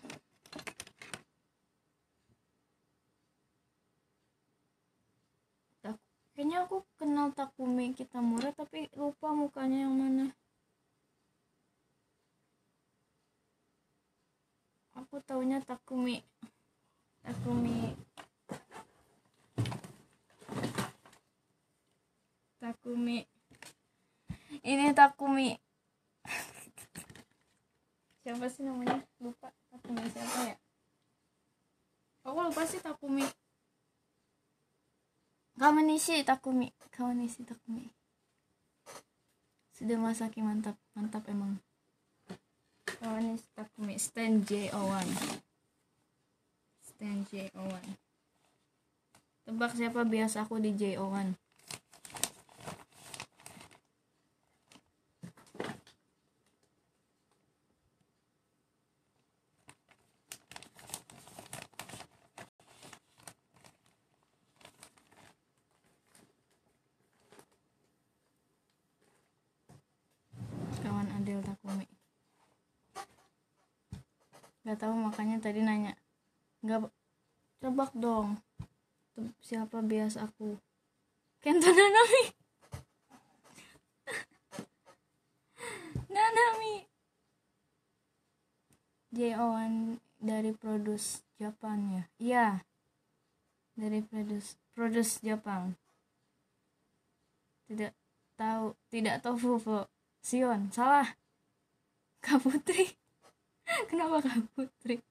Kayaknya aku kenal Takumi Kitamura tapi lupa mukanya yang mana. aku taunya Takumi. Takumi. Takumi. Ini Takumi. Siapa sih namanya? Lupa. Takumi siapa ya? Aku lupa sih Takumi. Kawanishi Takumi. Kawanishi Takumi. Sudah Masaki mantap. Mantap emang. Kawanishi Takumi. Stand J O satu. Stand J O satu. Tebak siapa bias aku di J O satu. Kawan Adel Takumi. Gak tahu makanya tadi nanya. Gak, tebak dong. Tebak siapa bias aku? Kento Nanami. Nanami. J O satu dari produce Japan ya. Iya. Dari produce produce Jepang. Tidak tahu, tidak tahu Fufu. Sion, salah. Kak Putri. Kenapa Kak Putri?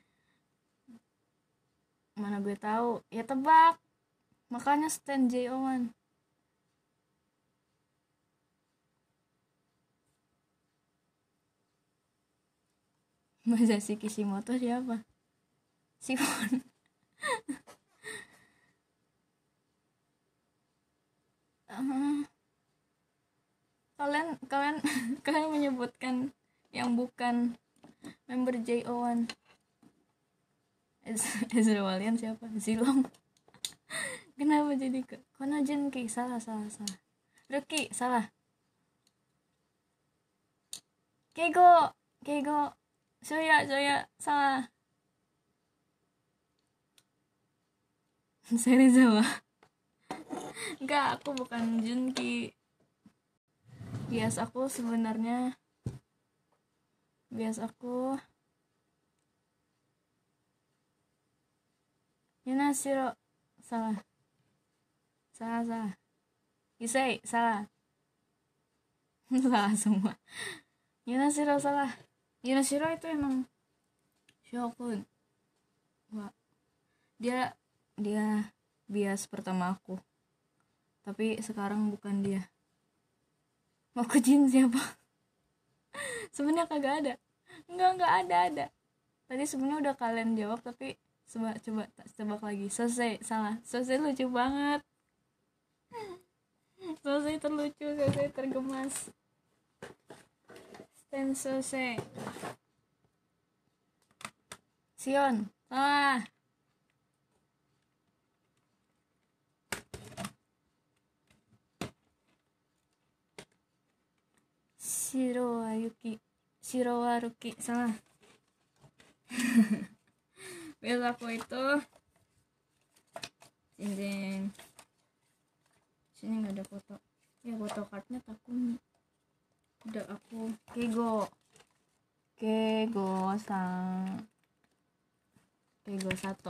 Mana gue tahu? Ya tebak. Makanya stand J O satu. Masashi Kishimoto siapa? Simon. uh, kalian kalian kalian menyebutkan yang bukan member J O satu. Ezra Walian siapa? Zilong. Kenapa jadi ke Konojenki? Salah, salah, salah. Ruki, salah. Keigo, Keigo. Soya, Soya, salah. Serizawa. Enggak, aku bukan Junki. Bias aku sebenarnya bias aku Yunashiro, salah. Salah, salah. Yusei, salah. Salah semua. Yunashiro salah. Yunashiro itu emang Shokun. Wah. Dia dia bias pertama aku. Tapi sekarang bukan dia. Mokujin siapa? Sebenarnya kagak ada. Enggak, enggak ada, ada. Tadi sebenarnya udah kalian jawab tapi coba coba tebak lagi. Sose, salah. Sose lucu banget. Sose terlucu, Sose tergemas. Stan Sose. Sion, salah. Shiro Yuki. Shiro Waruki, salah. Bias aku itu Jinjing. Sini nggak ada foto. Ya foto cardnya Takumi. Udah aku Keigo. Keigo sang. Keigo Sato.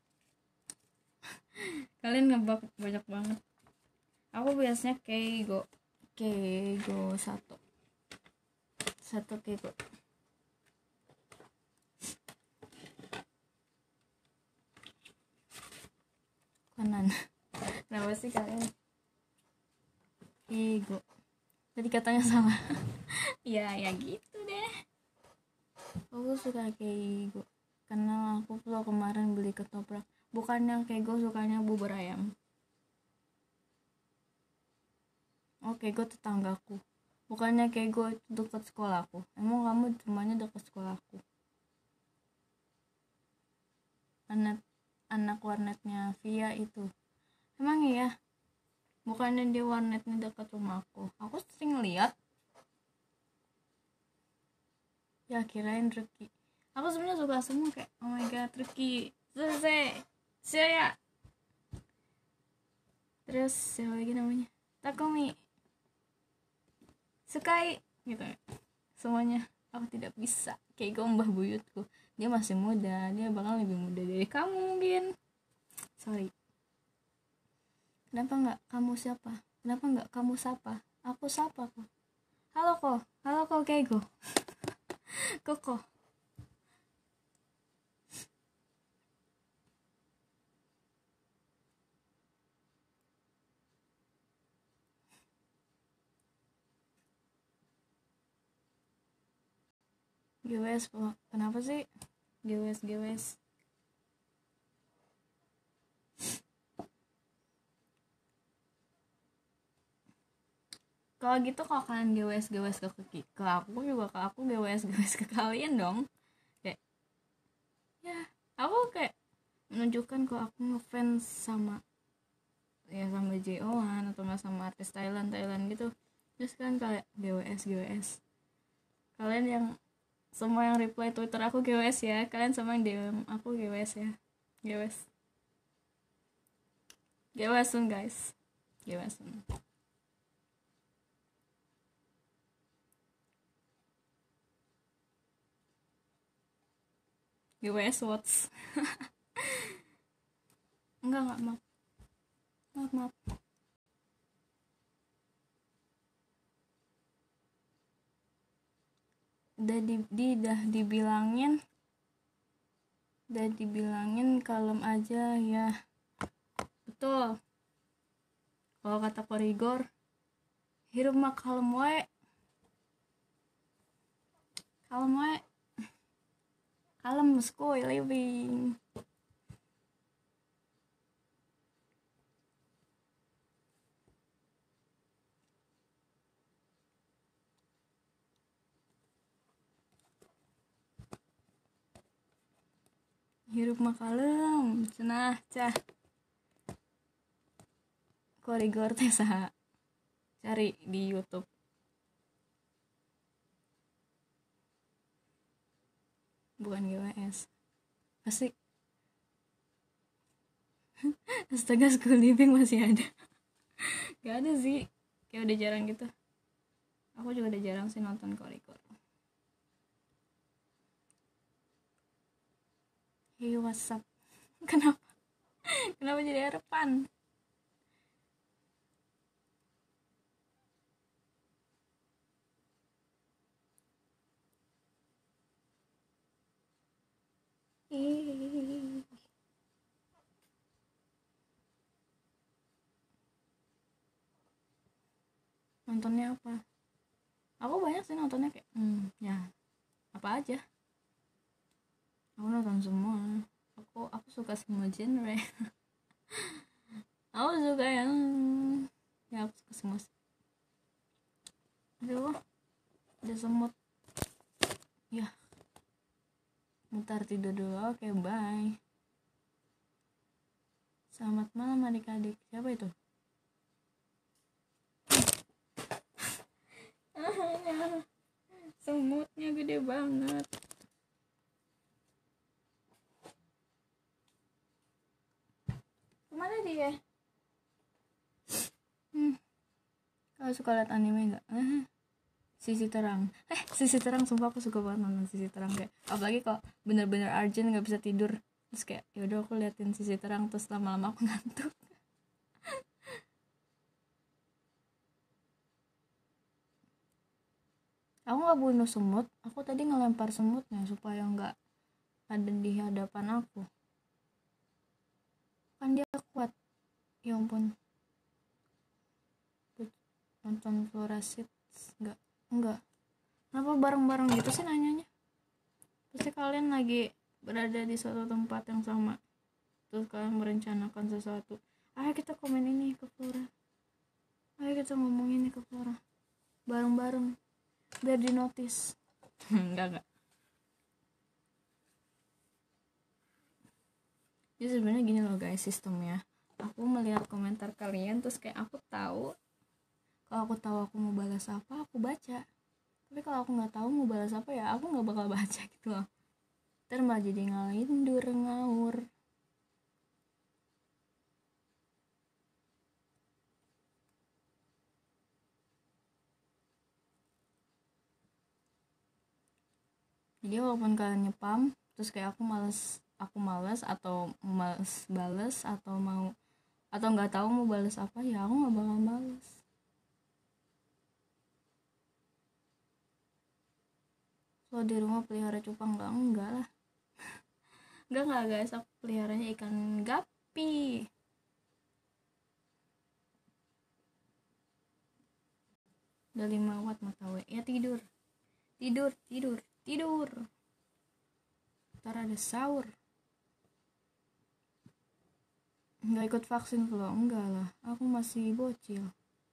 Kalian ngebak banyak banget. Aku biasanya Keigo. Keigo Sato. Sato Keigo. Kanan. Kenapa sih kalian? Keigo. Tadi katanya salah. Ya, ya gitu deh. Aku suka Keigo. Karena aku tuh kemarin beli ketoprak. Bukan yang Keigo, sukanya bubur ayam. Oh, Keigo tetanggaku. Bukannya Keigo itu dekat sekolahku. Emang kamu rumahnya dekat sekolahku? Anak anak warnetnya Via itu. Emang iya? Bukannya dia warnetnya dekat rumahku. Aku sering lihat. Ya kirain Ruki. Aku sebenarnya suka semua kayak oh my god Ruki, Sose, Shoya. Terus siapa lagi namanya? Takumi, Sukai gitu. Semuanya aku tidak bisa. Kayak gombah buyutku. dia masih muda, dia bakal lebih muda dari kamu mungkin. Sorry. Kenapa nggak kamu siapa? Kenapa nggak kamu sapa? Aku sapa kok. Halo kok, halo kok Keigo. Koko. G W S, kenapa sih? G W S, G W S. Kalau gitu kalau kalian G W S G W S ke, ke ke aku juga ke aku G W S G W S ke kalian dong. Kayak ya, aku kayak menunjukkan kalau aku ngefans sama ya sama J O-an atau nggak sama artis Thailand Thailand gitu. Terus kan kayak G W S G W S. Kalian yang semua yang reply Twitter aku G W S ya, kalian sama yang D M aku G W S ya. G W S. G W S soon guys. G W S soon. G W S Watts. enggak enggak maaf maaf maaf udah di, di dah dibilangin udah dibilangin kalem aja ya. Betul, kalau kata korigor hirup mah kalem wae, kalem wae, kalem skuy living. Hirup mah kalem cenah cah. Korigor teh saha, cari di YouTube. Bukan G W S pasti. Astaga, school living masih ada. Gak ada sih, kayak udah jarang gitu. Aku juga udah jarang sih nonton korigor. Hey what's up. Kenapa kenapa jadi harapan? Ih. Nontonnya apa? Aku banyak sih nontonnya kayak hmm, ya apa aja. Aku nonton semua. Aku aku suka semua genre. Aku suka yang ya aku suka semua. Aduh, udah semut. Ya, bentar tidur dulu. Oke, bye. Selamat malam adik-adik. Siapa itu? Semutnya gede banget. Kemana dia? Hmm. Kau suka liat anime nggak? Eh, Sisi Terang. Eh, Sisi Terang sumpah aku suka banget nonton Sisi Terang kayak. Apalagi kok bener-bener urgent nggak bisa tidur. Terus kayak yaudah aku liatin Sisi Terang terus lama-lama aku ngantuk. Aku nggak bunuh semut, aku tadi ngelempar semutnya supaya nggak ada di hadapan aku. Kan dia kuat. Ya ampun. Nonton Florasit nggak? Enggak. Kenapa bareng-bareng gitu sih nanyanya? Pasti kalian lagi berada di suatu tempat yang sama. Terus kalian merencanakan sesuatu. Ayo kita komen ini ke Flora. Ayo kita ngomong ini ke Flora. Bareng-bareng. Biar di notice. enggak enggak. Jadi sebenarnya gini loh guys sistemnya. Aku melihat komentar kalian terus kayak aku tahu. Kalau aku tahu aku mau balas apa, aku baca. Tapi kalau aku nggak tahu mau balas apa ya, aku nggak bakal baca gitu loh. Ntar malah jadi ngalindur ngawur. Jadi walaupun kalian nyepam, terus kayak aku males aku males atau males bales atau mau atau nggak tahu mau bales apa, ya aku nggak bakal bales. Lo di rumah pelihara cupang nggak? Enggak lah. enggak enggak guys, aku peliharanya ikan gapi. Udah lima watt mata we. Ya tidur tidur tidur tidur ntar ada sahur. Nggak ikut vaksin lo? Enggak lah, aku masih bocil.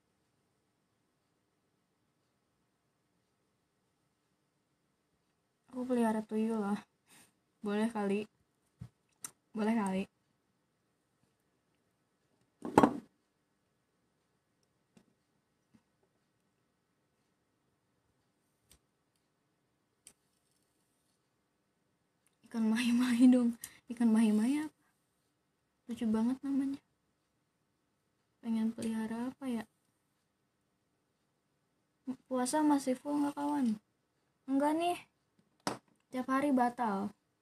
Aku pelihara tuyul lah. Boleh kali. Boleh kali. Ikan mahi-mahi dong. Ikan mahi-mahi apa? Lucu banget namanya. Pengen pelihara apa ya? Puasa masih full nggak kawan? Enggak nih. Tiap hari batal.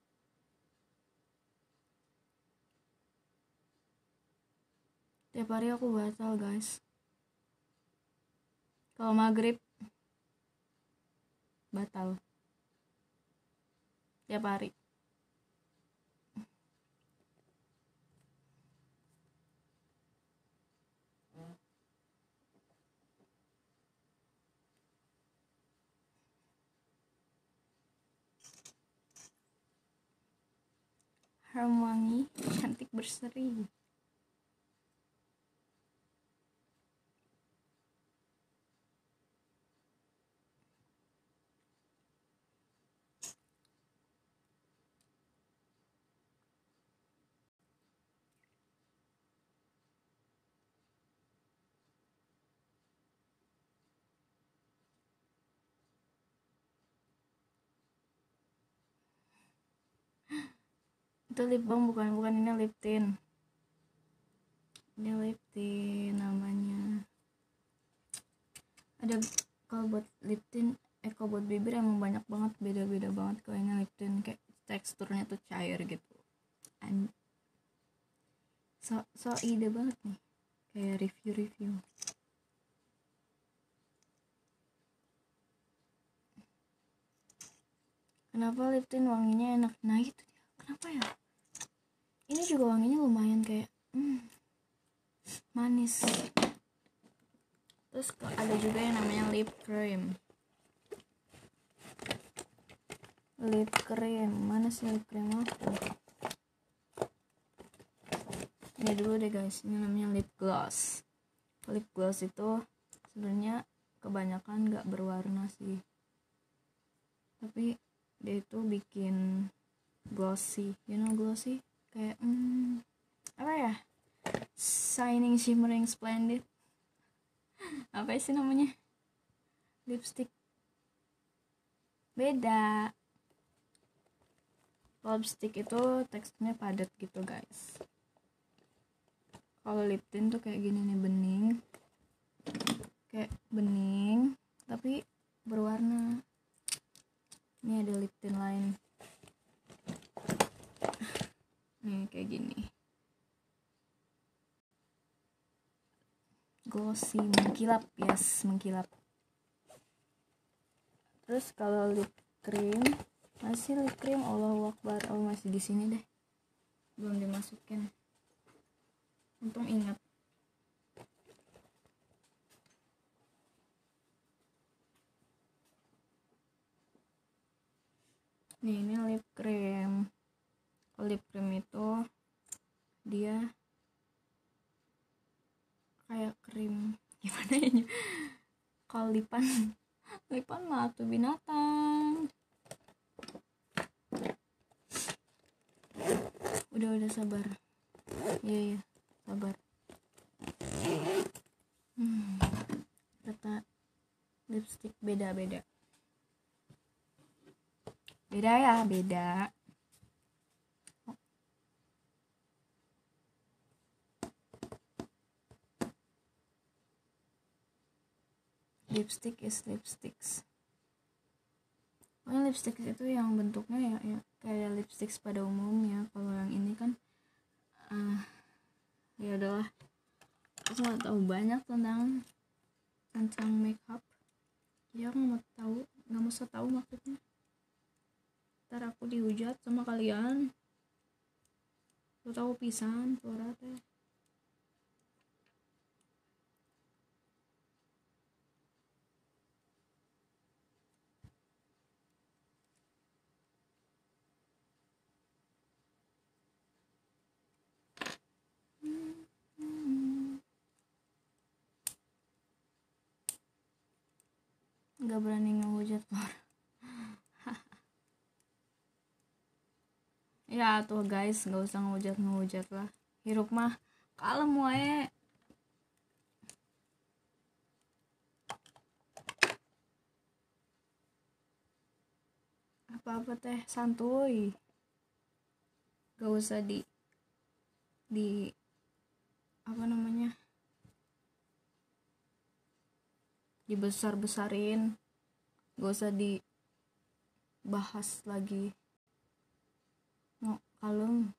Tiap hari aku batal guys. Kalau maghrib batal. Tiap hari. Harum wangi, cantik berseri. Itu lip balm bukan bukan ini lip tint. Ini lip tint namanya. Ada kalau buat lip tint, eh kalau buat bibir emang banyak banget, beda-beda banget. Kalau ini lip tint kayak teksturnya tuh cair gitu. An so so ide banget nih, kayak review-review. Kenapa lip tint wanginya enak? Nah itu dia. Kenapa ya? Ini juga wanginya lumayan kayak hmm, manis. Terus ada juga yang namanya lip cream. Lip cream, mana sih lip cream aku? Ini dulu deh guys, ini namanya lip gloss. Lip gloss itu sebenarnya kebanyakan nggak berwarna sih, tapi dia itu bikin glossy, you know glossy, kayak hmm, apa ya, shining, shimmering, splendid, apa sih namanya, lipstick. Beda. Lipstick itu teksturnya padat gitu guys. Kalau lip tint tuh kayak gini nih, bening, kayak bening tapi berwarna. Ini ada lip tint lain nih kayak gini, glossy, mengkilap, yes mengkilap. Terus kalau lip cream, masih lip cream, Allahu Akbar, oh masih di sini deh, belum dimasukin, untung ingat. Nih ini lip cream. Lip cream itu dia kayak krim, gimana ya, kalau lipan lipan mah tuh binatang. Udah udah sabar, iya iya sabar. hmm, kata lipstick beda beda beda ya beda. Lipstick is lipsticks. pokoknya lipstick itu yang bentuknya ya, ya kayak lipstick pada umumnya. Kalau yang ini kan uh, ya udahlah, aku nggak tahu banyak tentang tentang makeup, ya aku nggak mau tahu, nggak mau tahu maksudnya, ntar aku dihujat sama kalian, aku tahu pisan suara teh. Nggak berani ngehujat Lor. Ya tuh guys, nggak usah ngehujat ngehujat lah, hirup mah kalem wae. Apa-apa teh santuy, gak usah di di apa namanya, dibesar-besarin, gak usah dibahas lagi. No, kalem,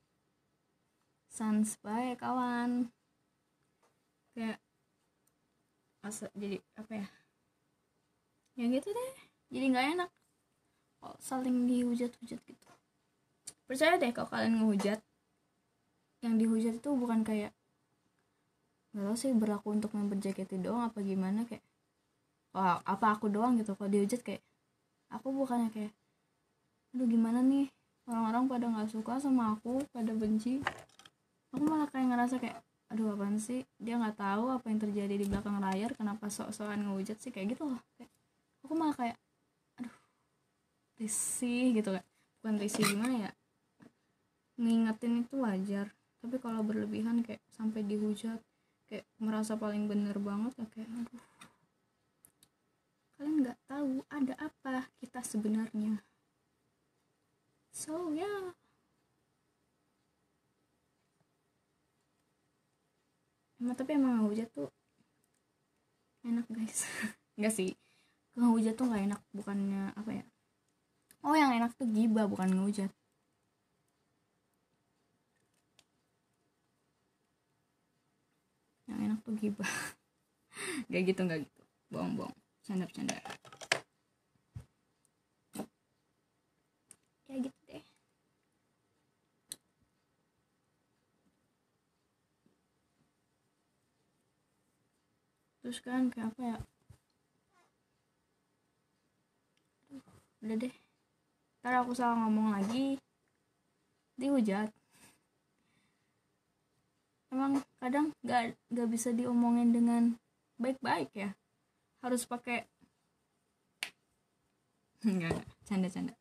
sans bae kawan, kayak asa jadi apa ya, ya gitu deh, jadi nggak enak kok saling dihujat-hujat gitu. Percaya deh kalau kalian ngehujat, yang dihujat itu bukan kayak, nggak tahu sih berlaku untuk member J K T doang apa gimana, kayak oh, apa aku doang gitu. Kalau dihujat kayak aku bukannya kayak aduh gimana nih orang-orang pada nggak suka sama aku, pada benci, aku malah kayak ngerasa kayak aduh apaan sih, dia nggak tahu apa yang terjadi di belakang layar, kenapa sok-sokan ngehujat sih, kayak gitu loh. Kayak aku malah kayak aduh risih gitu, kayak bukan risih gimana ya, ngingetin itu wajar, tapi kalau berlebihan kayak sampai dihujat, kayak merasa paling bener banget ya, kayak aduh kalian nggak tahu ada apa kita sebenarnya. So ya yeah. Emang tapi emang ngehujat tuh enak guys. Enggak sih, ngehujat tuh nggak enak, bukannya apa ya, oh yang enak tuh gibah bukan ngehujat. Yang enak tuh gibah. Gak gitu, gak gitu, bohong-bohong, canda-canda ya gitu deh. Terus kan kayak apa ya, udah deh, ntar aku salah ngomong lagi dihujat. Emang kadang gak, gak bisa diomongin dengan baik-baik ya, harus pakai enggak, enggak, canda-canda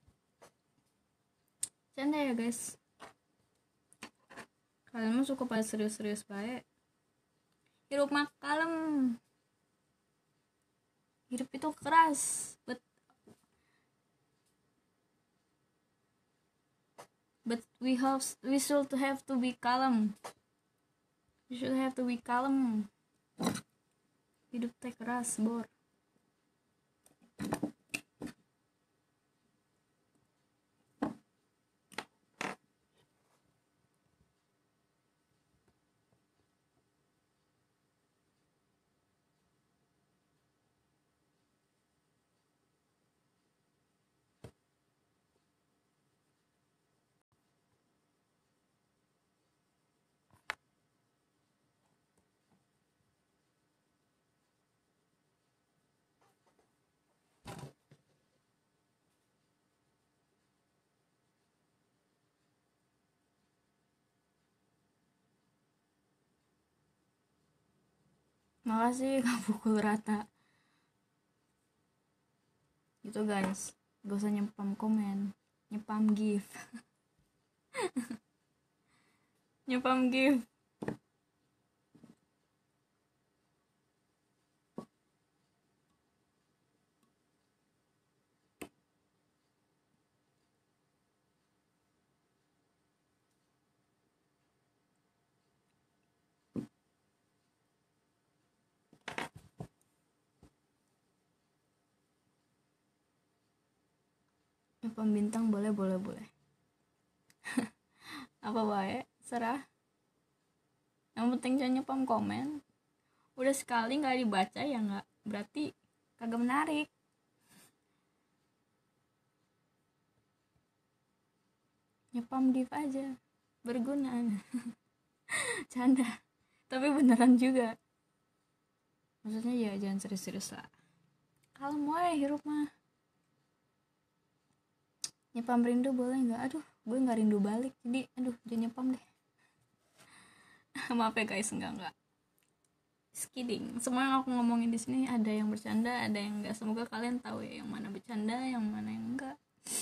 canda ya guys, kalian mah suka pada serius-serius baik. Hidup mah kalem, hidup itu keras, but but we have we should have to be calm, we should have to be calm. Hidup teh keras bor. Makasih gak pukul rata gitu guys, gak usah nyepam komen, nyepam gift. Nyepam gift. Nyepam bintang boleh boleh boleh. Apa baik serah, yang penting jangan nyepam komen. Udah sekali nggak dibaca ya nggak berarti kagak menarik. Nyepam div aja berguna. Canda tapi beneran juga, maksudnya ya jangan serius-serius lah, kalem wae hirup mah. Nyepam rindu boleh nggak? Aduh gue nggak rindu balik, jadi aduh jangan nyepam deh. Maaf ya guys, enggak enggak just kidding. Semua yang aku ngomongin di sini ada yang bercanda, ada yang enggak. Semoga kalian tahu ya yang mana bercanda, yang mana yang enggak.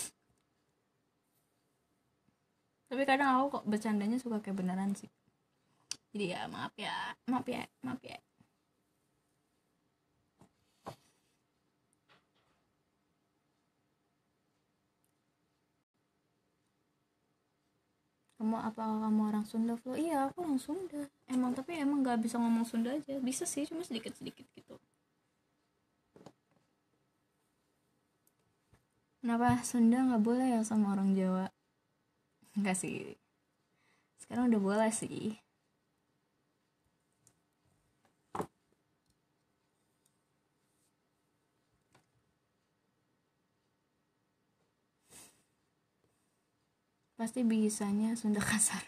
Tapi kadang aku kok bercandanya suka kayak beneran sih. Jadi ya maaf ya, maaf ya, maaf ya. Kamu apa kamu orang Sunda, Flo? Iya aku orang Sunda emang, tapi emang nggak bisa ngomong Sunda aja, bisa sih cuma sedikit sedikit gitu. Kenapa Sunda nggak boleh ya sama orang Jawa? Enggak sih, sekarang udah boleh sih. Pasti bisanya Sunda kasar.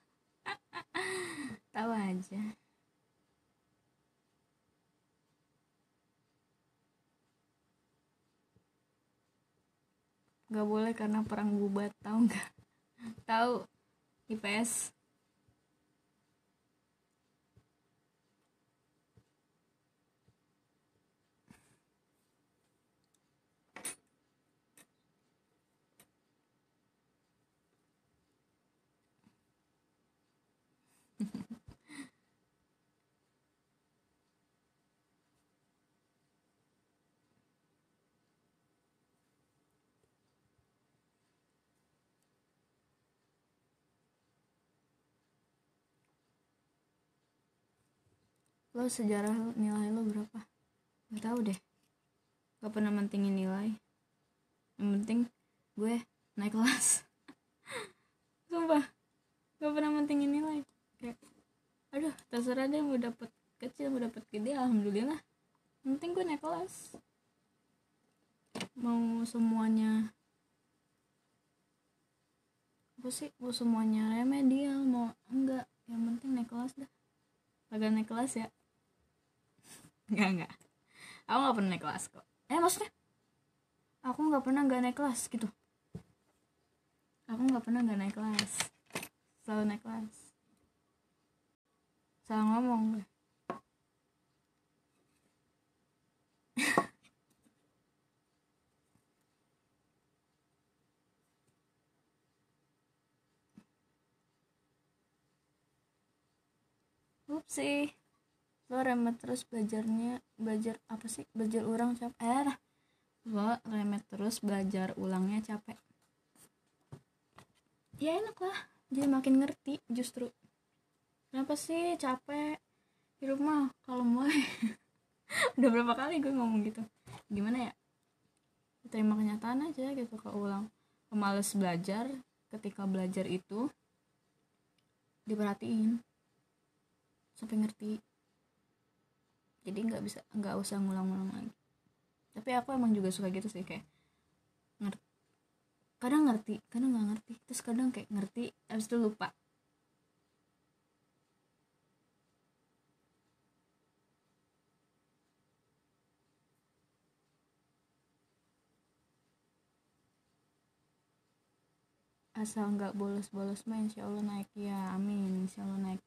Tahu aja. Gak boleh karena perang bubat, tahu nggak? Tahu I P S. Lo sejarah lo, nilai lo berapa? Gak tahu deh, gak pernah mentingin nilai. Yang penting gue naik kelas. Sumpah gak pernah mentingin nilai. Kayak aduh terserah deh, mau dapet kecil mau dapet gede alhamdulillah, yang penting gue naik kelas. Mau semuanya apa sih, mau semuanya remedial mau enggak, yang penting naik kelas dah. Agak naik kelas ya. Enggak enggak, aku nggak pernah naik kelas kok. Eh maksudnya aku nggak pernah nggak naik kelas gitu. Aku nggak pernah nggak naik kelas, selalu naik kelas. Salah ngomong gue. Upsi, lo remet terus belajarnya, belajar apa sih, belajar ulang capek. Eh lo remet terus belajar ulangnya capek. Ya enak lah, jadi makin ngerti justru. Kenapa sih capek di rumah kalau mau? Udah berapa kali gue ngomong gitu, gimana ya, terima kenyataan aja gitu. Kalau ulang males belajar, ketika belajar itu diperhatiin sampai ngerti, jadi nggak bisa, nggak usah ngulang-ngulang lagi. Tapi aku emang juga suka gitu sih, kayak ngerti, kadang ngerti kadang nggak ngerti, terus kadang kayak ngerti abis itu lupa. Asal nggak bolos-bolos mah insya Allah naik ya, amin, insya Allah naik.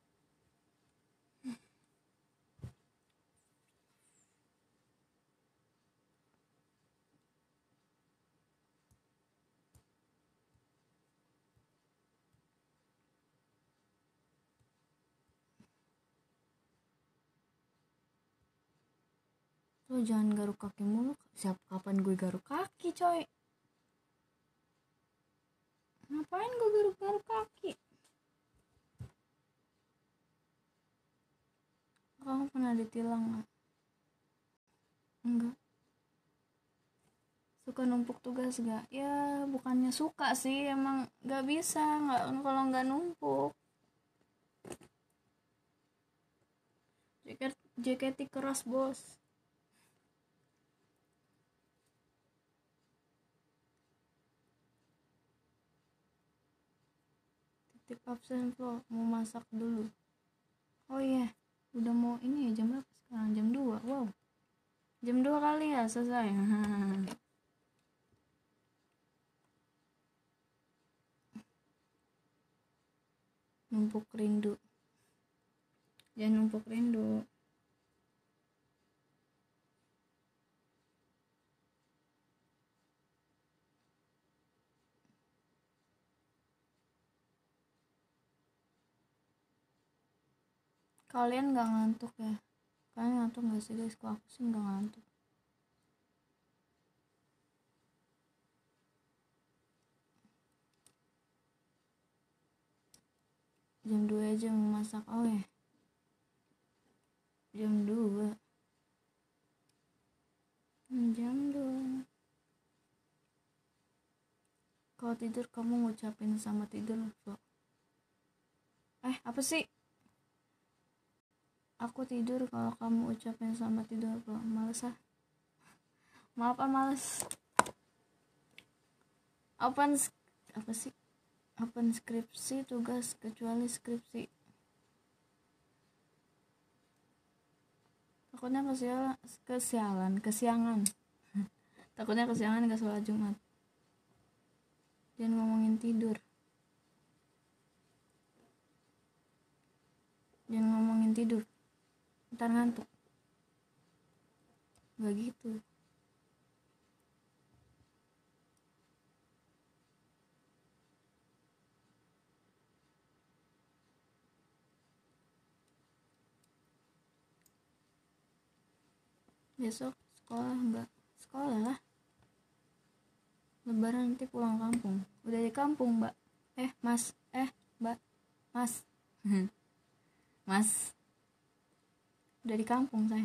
Lo jangan garuk kaki mulu. Siap kapan gue garuk kaki coy? Ngapain gue garuk-garuk kaki? Kamu pernah ditilang gak? Enggak. Suka numpuk tugas gak? Ya bukannya suka sih, emang gak bisa nggak kalau nggak numpuk. Jaket jaketi keras bos. Titip absen vlog, mau masak dulu. Oh iya, yeah. Udah mau ini ya, jam berapa sekarang? Jam dua. Wow, jam dua kali ya selesai. Numpuk rindu, jangan numpuk rindu. Kalian gak ngantuk ya? Kalian ngantuk gak sih guys? Kalau aku sih gak ngantuk. Jam dua aja mau masak. Oh ya, jam dua. Jam dua. Kalau tidur kamu ngucapin sama tidur loh. Eh apa sih? Aku tidur kalau kamu ucapin sama tidur loh. Males ah. Maaf ah, males. Open apa sih? Open skripsi tugas kecuali skripsi. Takutnya kesialan, kesialan, kesiangan. Takutnya kesiangan gak sholat Jumat. Jangan ngomongin tidur. Jangan ngomongin tidur. Ntar ngantuk. Gak gitu. Besok sekolah enggak? Sekolah lah. Lebaran nanti pulang kampung. Udah di kampung, Mbak. Eh, Mas. Eh, Mbak. Mas. Mas. Udah di kampung saya.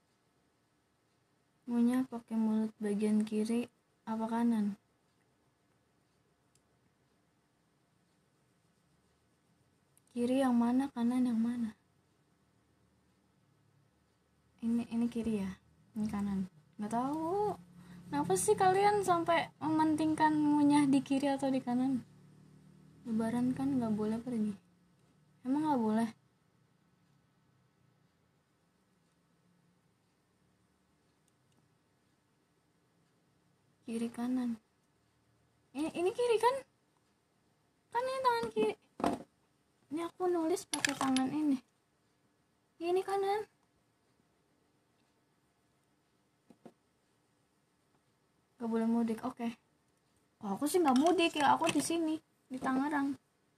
Maunya pakai mulut bagian kiri apa kanan? Kiri yang mana, kanan yang mana? Ini ini kiri ya. Ini kanan. Nggak tahu. Kenapa sih kalian sampai mementingkan ngunyah di kiri atau di kanan? Lebaran kan nggak boleh pergi. Emang nggak boleh? Kiri kanan. Ini ini kiri kan? Kan ini tangan kiri. Ini aku nulis pakai tangan ini. Ini kanan. Gak boleh mudik, oke. Okay. Oh, aku sih nggak mudik ya, aku di sini di Tangerang.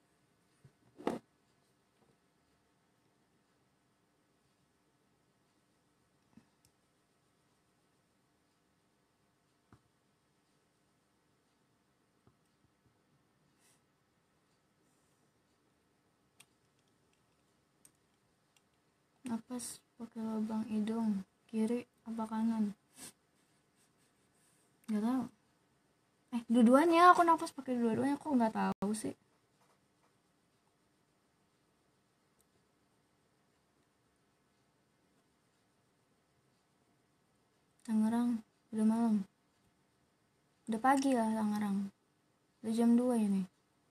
Napas pakai lubang hidung kiri apa kanan? Nggak tahu. Eh, dua-duanya aku napas pakai dua-duanya, aku nggak tahu sih. Tangerang udah malam, udah pagi lah Tangerang, udah jam dua ini.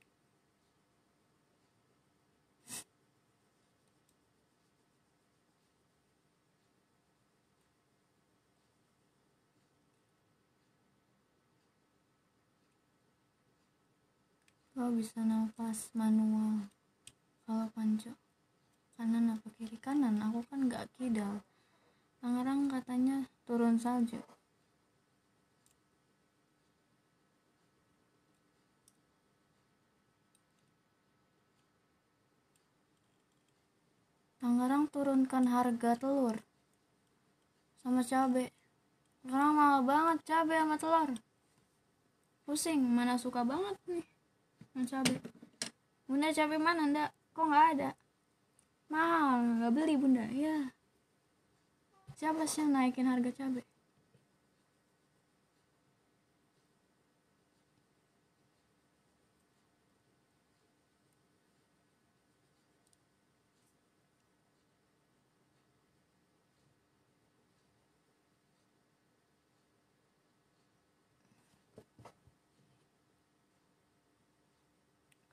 Kau bisa nafas manual kalau panco kanan apa kiri? Kanan, aku kan nggak kidal. Tangerang katanya turun salju. Tangerang turunkan harga telur sama cabai. Sekarang mahal banget cabai sama telur. Pusing, mana suka banget nih sama cabai. Bunda cabai mana ndak? Kok nggak ada? Mahal, nggak beli bunda. Ya. Siapa sih yang naikin harga cabai?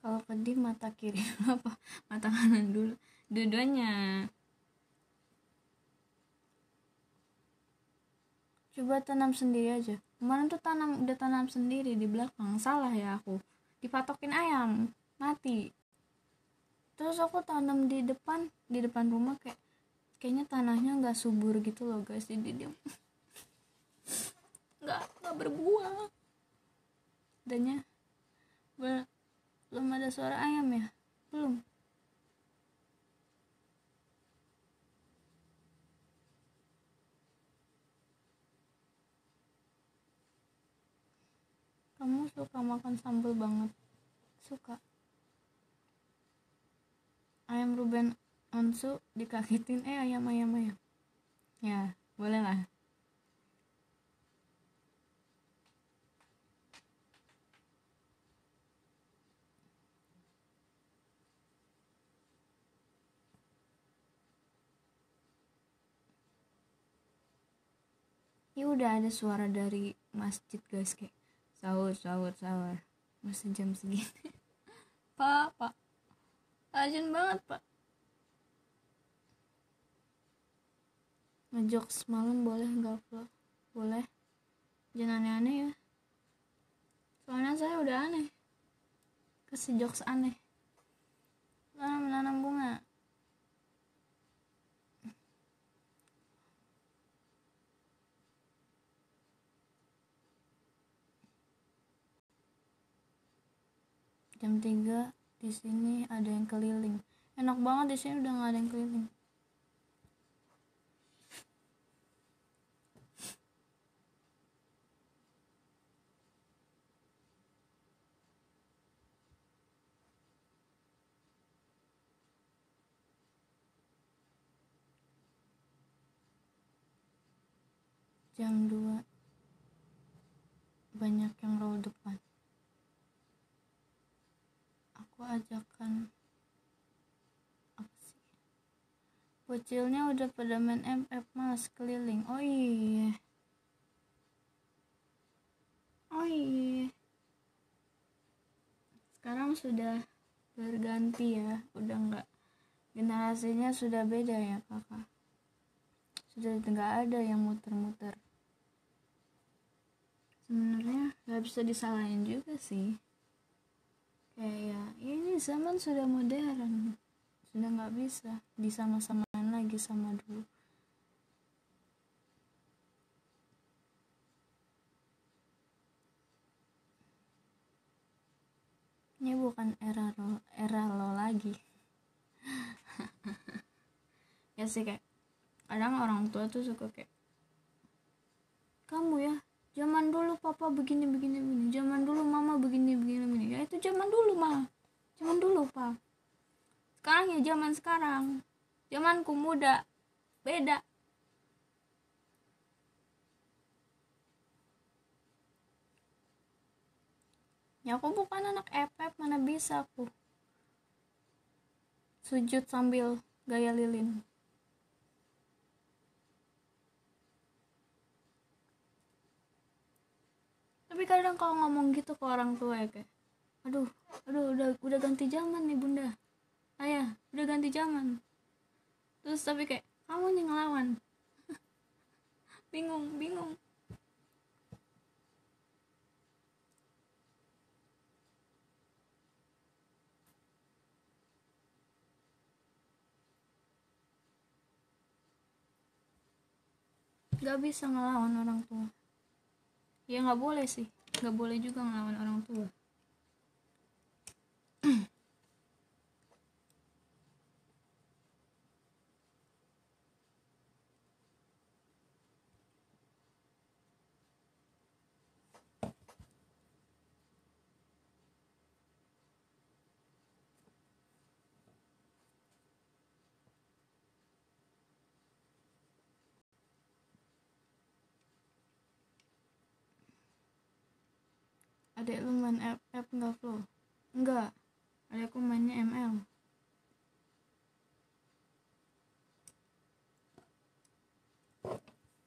Kalau pedih mata kiri apa mata kanan dulu, dua-duanya. Coba tanam sendiri aja. Kemarin tuh tanam udah tanam sendiri di belakang, salah ya aku, dipatokin ayam mati. Terus aku tanam di depan di depan rumah, kayak kayaknya tanahnya nggak subur gitu loh guys, jadi dia nggak nggak berbuah. Adanya belum ada suara ayam ya, belum. Kamu suka makan sambal banget? Suka. Ayam Ruben Onsu dikagetin, eh ayam ayam ayam. Ya, boleh lah. Ya udah ada suara dari masjid guys, kayak sahur sahur sahur, masih jam segini. Pak pak azan banget pak. Ngejok semalam boleh nggak pak? Boleh, jangan aneh-aneh ya, soalnya saya udah aneh, kasih jokes aneh. Menanam menanam bunga. Jam tiga di sini ada yang keliling. Enak banget, di sini udah nggak ada yang keliling. Jam dua banyak yang roll depan. Aku ajakan apa sih? Bocilnya udah pada main M F, malas keliling. Oh iya. Oh iya. Sekarang sudah berganti ya, udah enggak, generasinya sudah beda ya kakak. Sudah enggak ada yang muter-muter. Sebenarnya nggak bisa disalahin juga sih, kayak ya ini zaman sudah modern, sudah nggak bisa disama-samain lagi sama dulu. Ini bukan era lo, era lo lagi. Ya sih, kayak kadang orang tua tuh suka kayak, kamu ya zaman dulu papa begini begini begini, zaman dulu mama begini begini begini. Ya itu zaman dulu mah, zaman dulu pak. Sekarang ya zaman sekarang, zamanku muda beda. Ya aku bukan anak F F, mana bisa aku sujud sambil gaya lilin. Tapi kadang kalau ngomong gitu ke orang tua ya kayak, aduh aduh udah udah ganti zaman nih bunda, ayah udah ganti zaman. Terus tapi kayak kamu nih ngelawan. bingung bingung Gak bisa ngelawan orang tua. Ya nggak boleh sih, nggak boleh juga ngelawan orang tua. Adek lu main F F nggak Flo? Enggak, adekku mainnya M L.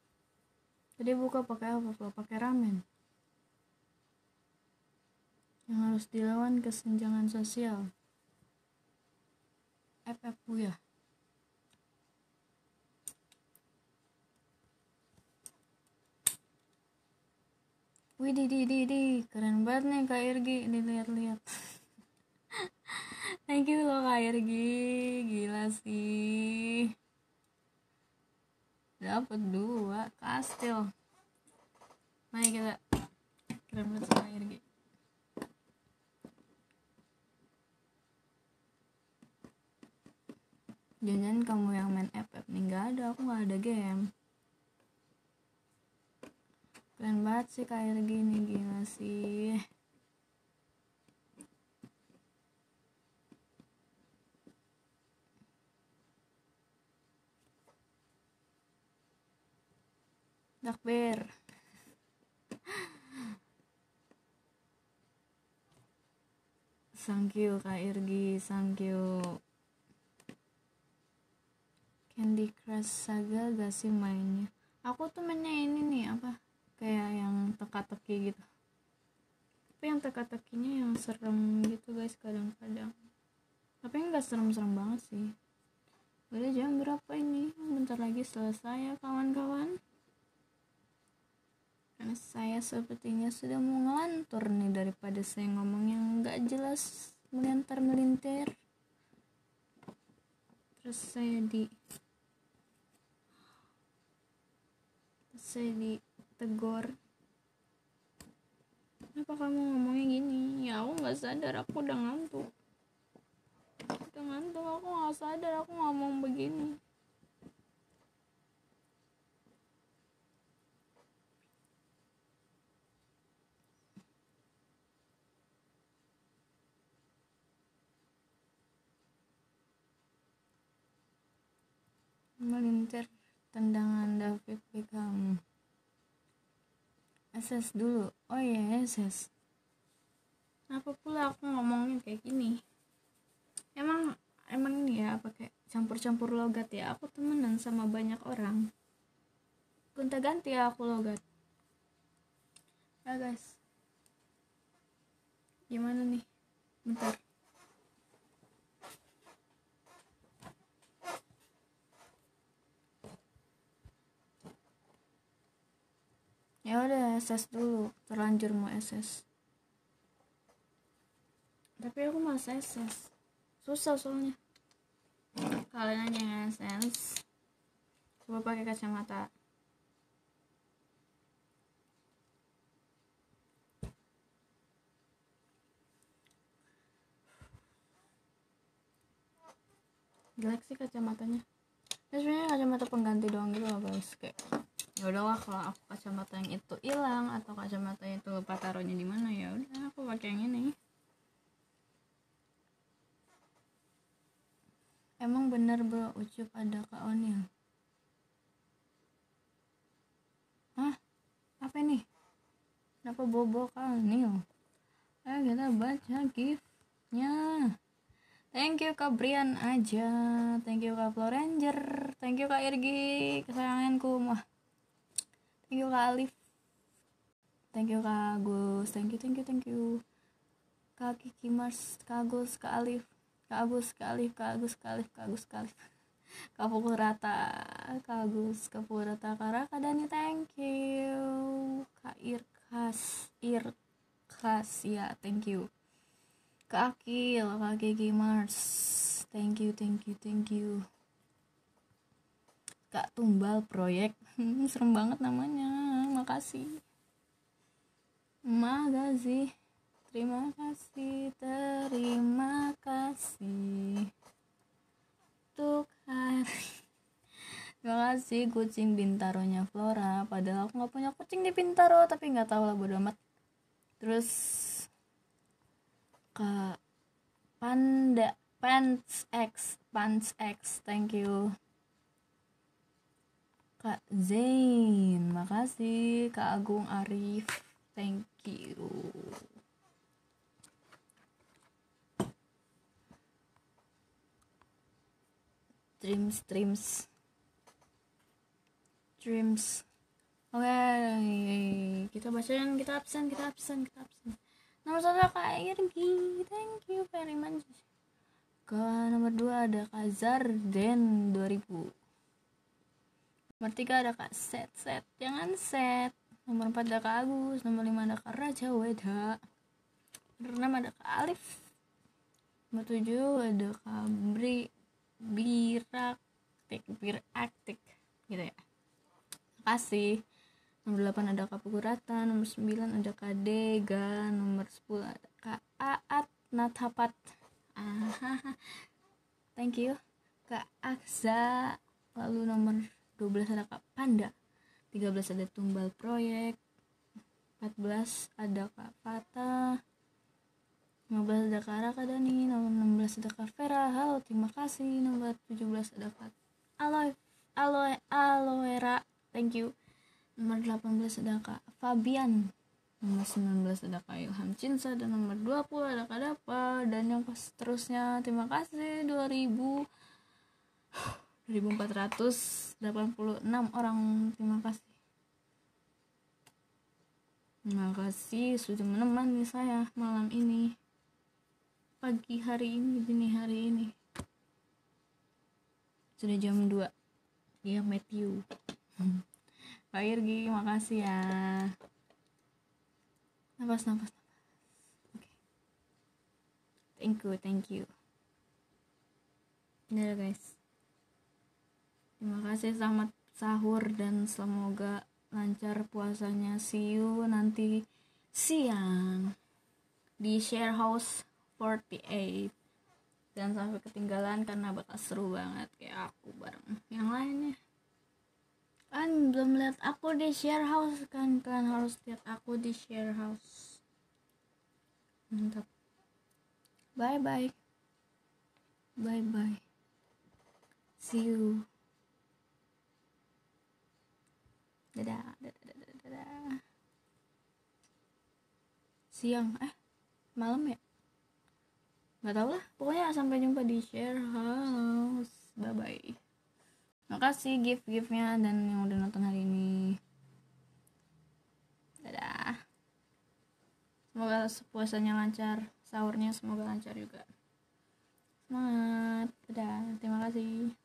Tadi buka pakai apa Flo? Pakai ramen. yang harus dilawan kesenjangan sosial. F F ya. Wih di di di di keren banget nih Kak Irgi, dilihat-lihat. Thank you loh Kak Irgi, gila sih. Dapat dua kastil. Mari kita, keren banget Kak Irgi. Jangan kamu yang main F F nih, nggak ada, aku nggak ada game. Keren banget sih Kak Irgi nih, gila sih. Dakber. Thank you Kak Irgi, thank you. Candy Crush Saga gak sih mainnya? Aku tuh mainnya ini nih, apa, kayak yang teka-teki gitu. Tapi yang teka-tekinya yang serem gitu guys kadang-kadang. Tapi nggak serem-serem banget sih. Udah jam berapa ini? Bentar lagi selesai ya kawan-kawan. Karena saya sepertinya sudah mau ngelantur nih daripada saya ngomong yang nggak jelas, melintar-melintir. Terus saya di terus saya ditegur. Kenapa kamu ngomongnya gini? Ya aku nggak sadar, aku udah ngantuk. Udah ngantuk, aku nggak sadar aku ngomong begini. Melintir tendangan David Beckham. S S dulu. Oh iya S S. Kenapa pula aku ngomongnya kayak gini? Emang emang ini ya pakai campur-campur logat ya. Aku temenan sama banyak orang. Gonta-ganti ya aku logat. Ya guys. Gimana nih? Bentar. Ya udah S S dulu, terlanjur mau S S. Tapi aku malas S S. Susah soalnya. Kalian aja yang S S. Coba pakai kacamata. Jelek sih kacamatanya. Ya sebenarnya kacamata pengganti doang gitu loh guys, kayak ya udahlah kalau aku kacamata yang itu hilang atau kacamata itu lupa taruhnya di mana, ya udah aku pakai yang ini. Emang bener bro, Ucup ada Kak Onil. Hah? Apa ini? Kenapa bobo Kak Onil? Ayo kita baca gift-nya. Thank you Kak Brian aja. Thank you Kak Floranger. Thank you Kak Irgi, kesayanganku. Wah. Thank you Kak Alif. Thank you Kak Agus. Thank you, thank you, thank you. Kak Kiki Mars, Kak Agus, Kak Alif, Kak Agus, Kak Alif, Kak Agus, Kak Alif, Kak Agus, Kak Alif. Kak Pukul Rata, Kak Agus, Kak Pukul Rata, Kak Raka Dani, thank you. Kak Irkas, Irkas, ya, thank you. Kak Akil, Kak Kiki Mars, thank you, thank you, thank you. Kak Tumbal Proyek, serem banget namanya, makasih. Makasih. Terima kasih, terima kasih untuk hari. Terima kasih kucing Bintaronya Flora. Padahal aku nggak punya kucing di Bintaro, tapi nggak tahu lah bodo amat. Terus Kak Panda Pants X Pants X, thank you. Kak Zain, makasih. Kak Agung Arif, thank you. Dreams, dreams, dreams. Oke, okay. Kita bacain, kita absen, kita absen, kita absen. Nomor satu ada Kak Irgi, thank you very much. Ke nomor dua ada Kak Zarden dua ribu. Nomor tiga ada Kak Set Set, jangan set. Nomor empat ada Kak Agus. Nomor lima ada Kak Raja Weda. Nomor enam ada Kak Alif. Nomor tujuh ada Kak Bri Biraktik Biraktik gitu ya. Makasih. Nomor delapan ada Kak Pugurata. Nomor sembilan ada Kak Dega. Nomor sepuluh ada Kak Aat Nathapat. Ah, thank you Kak Aksa. Lalu nomor dua belas ada Kak Panda. tiga belas ada Tumbal Proyek. empat belas ada Kak Fata. lima belas ada Kak Rakadani. Nomor enam belas ada Kak Vera. Halo, terima kasih. Nomor tujuh belas ada Kak Aloe Aloe Aloera. Thank you. Nomor delapan belas ada Kak Fabian. Nomor sembilan belas ada Kak Ilham Cinsa. Dan nomor dua puluh ada Kak Dapa. Dan yang seterusnya, terima kasih. dua ribu dua ribu empat ratus delapan puluh enam orang. Terima kasih. Terima kasih sudah menemani saya malam ini, pagi hari ini, dini hari ini. Sudah jam dua. Dia Matthew. Pak Irgi, makasih ya. Nafas, nafas, nafas. Oke. Okay. Thank you, thank you. Dadah guys. Terima kasih, selamat sahur dan semoga lancar puasanya. See you nanti siang di Share House empat puluh delapan. Jangan sampai ketinggalan karena bakal seru banget kayak aku bareng yang lainnya. Kan belum lihat aku di Share House kan, kan harus lihat aku di Share House. Mantap. Bye bye. Bye bye. See you. Dadah, dadah, dadah, dadah. Siang, eh malam ya? Gak tau lah, pokoknya sampai jumpa di Share House. Bye bye. Makasih gift-giftnya dan yang udah nonton hari ini. Dadah. Semoga puasanya lancar, sahurnya semoga lancar juga. Semangat. Dadah, terima kasih.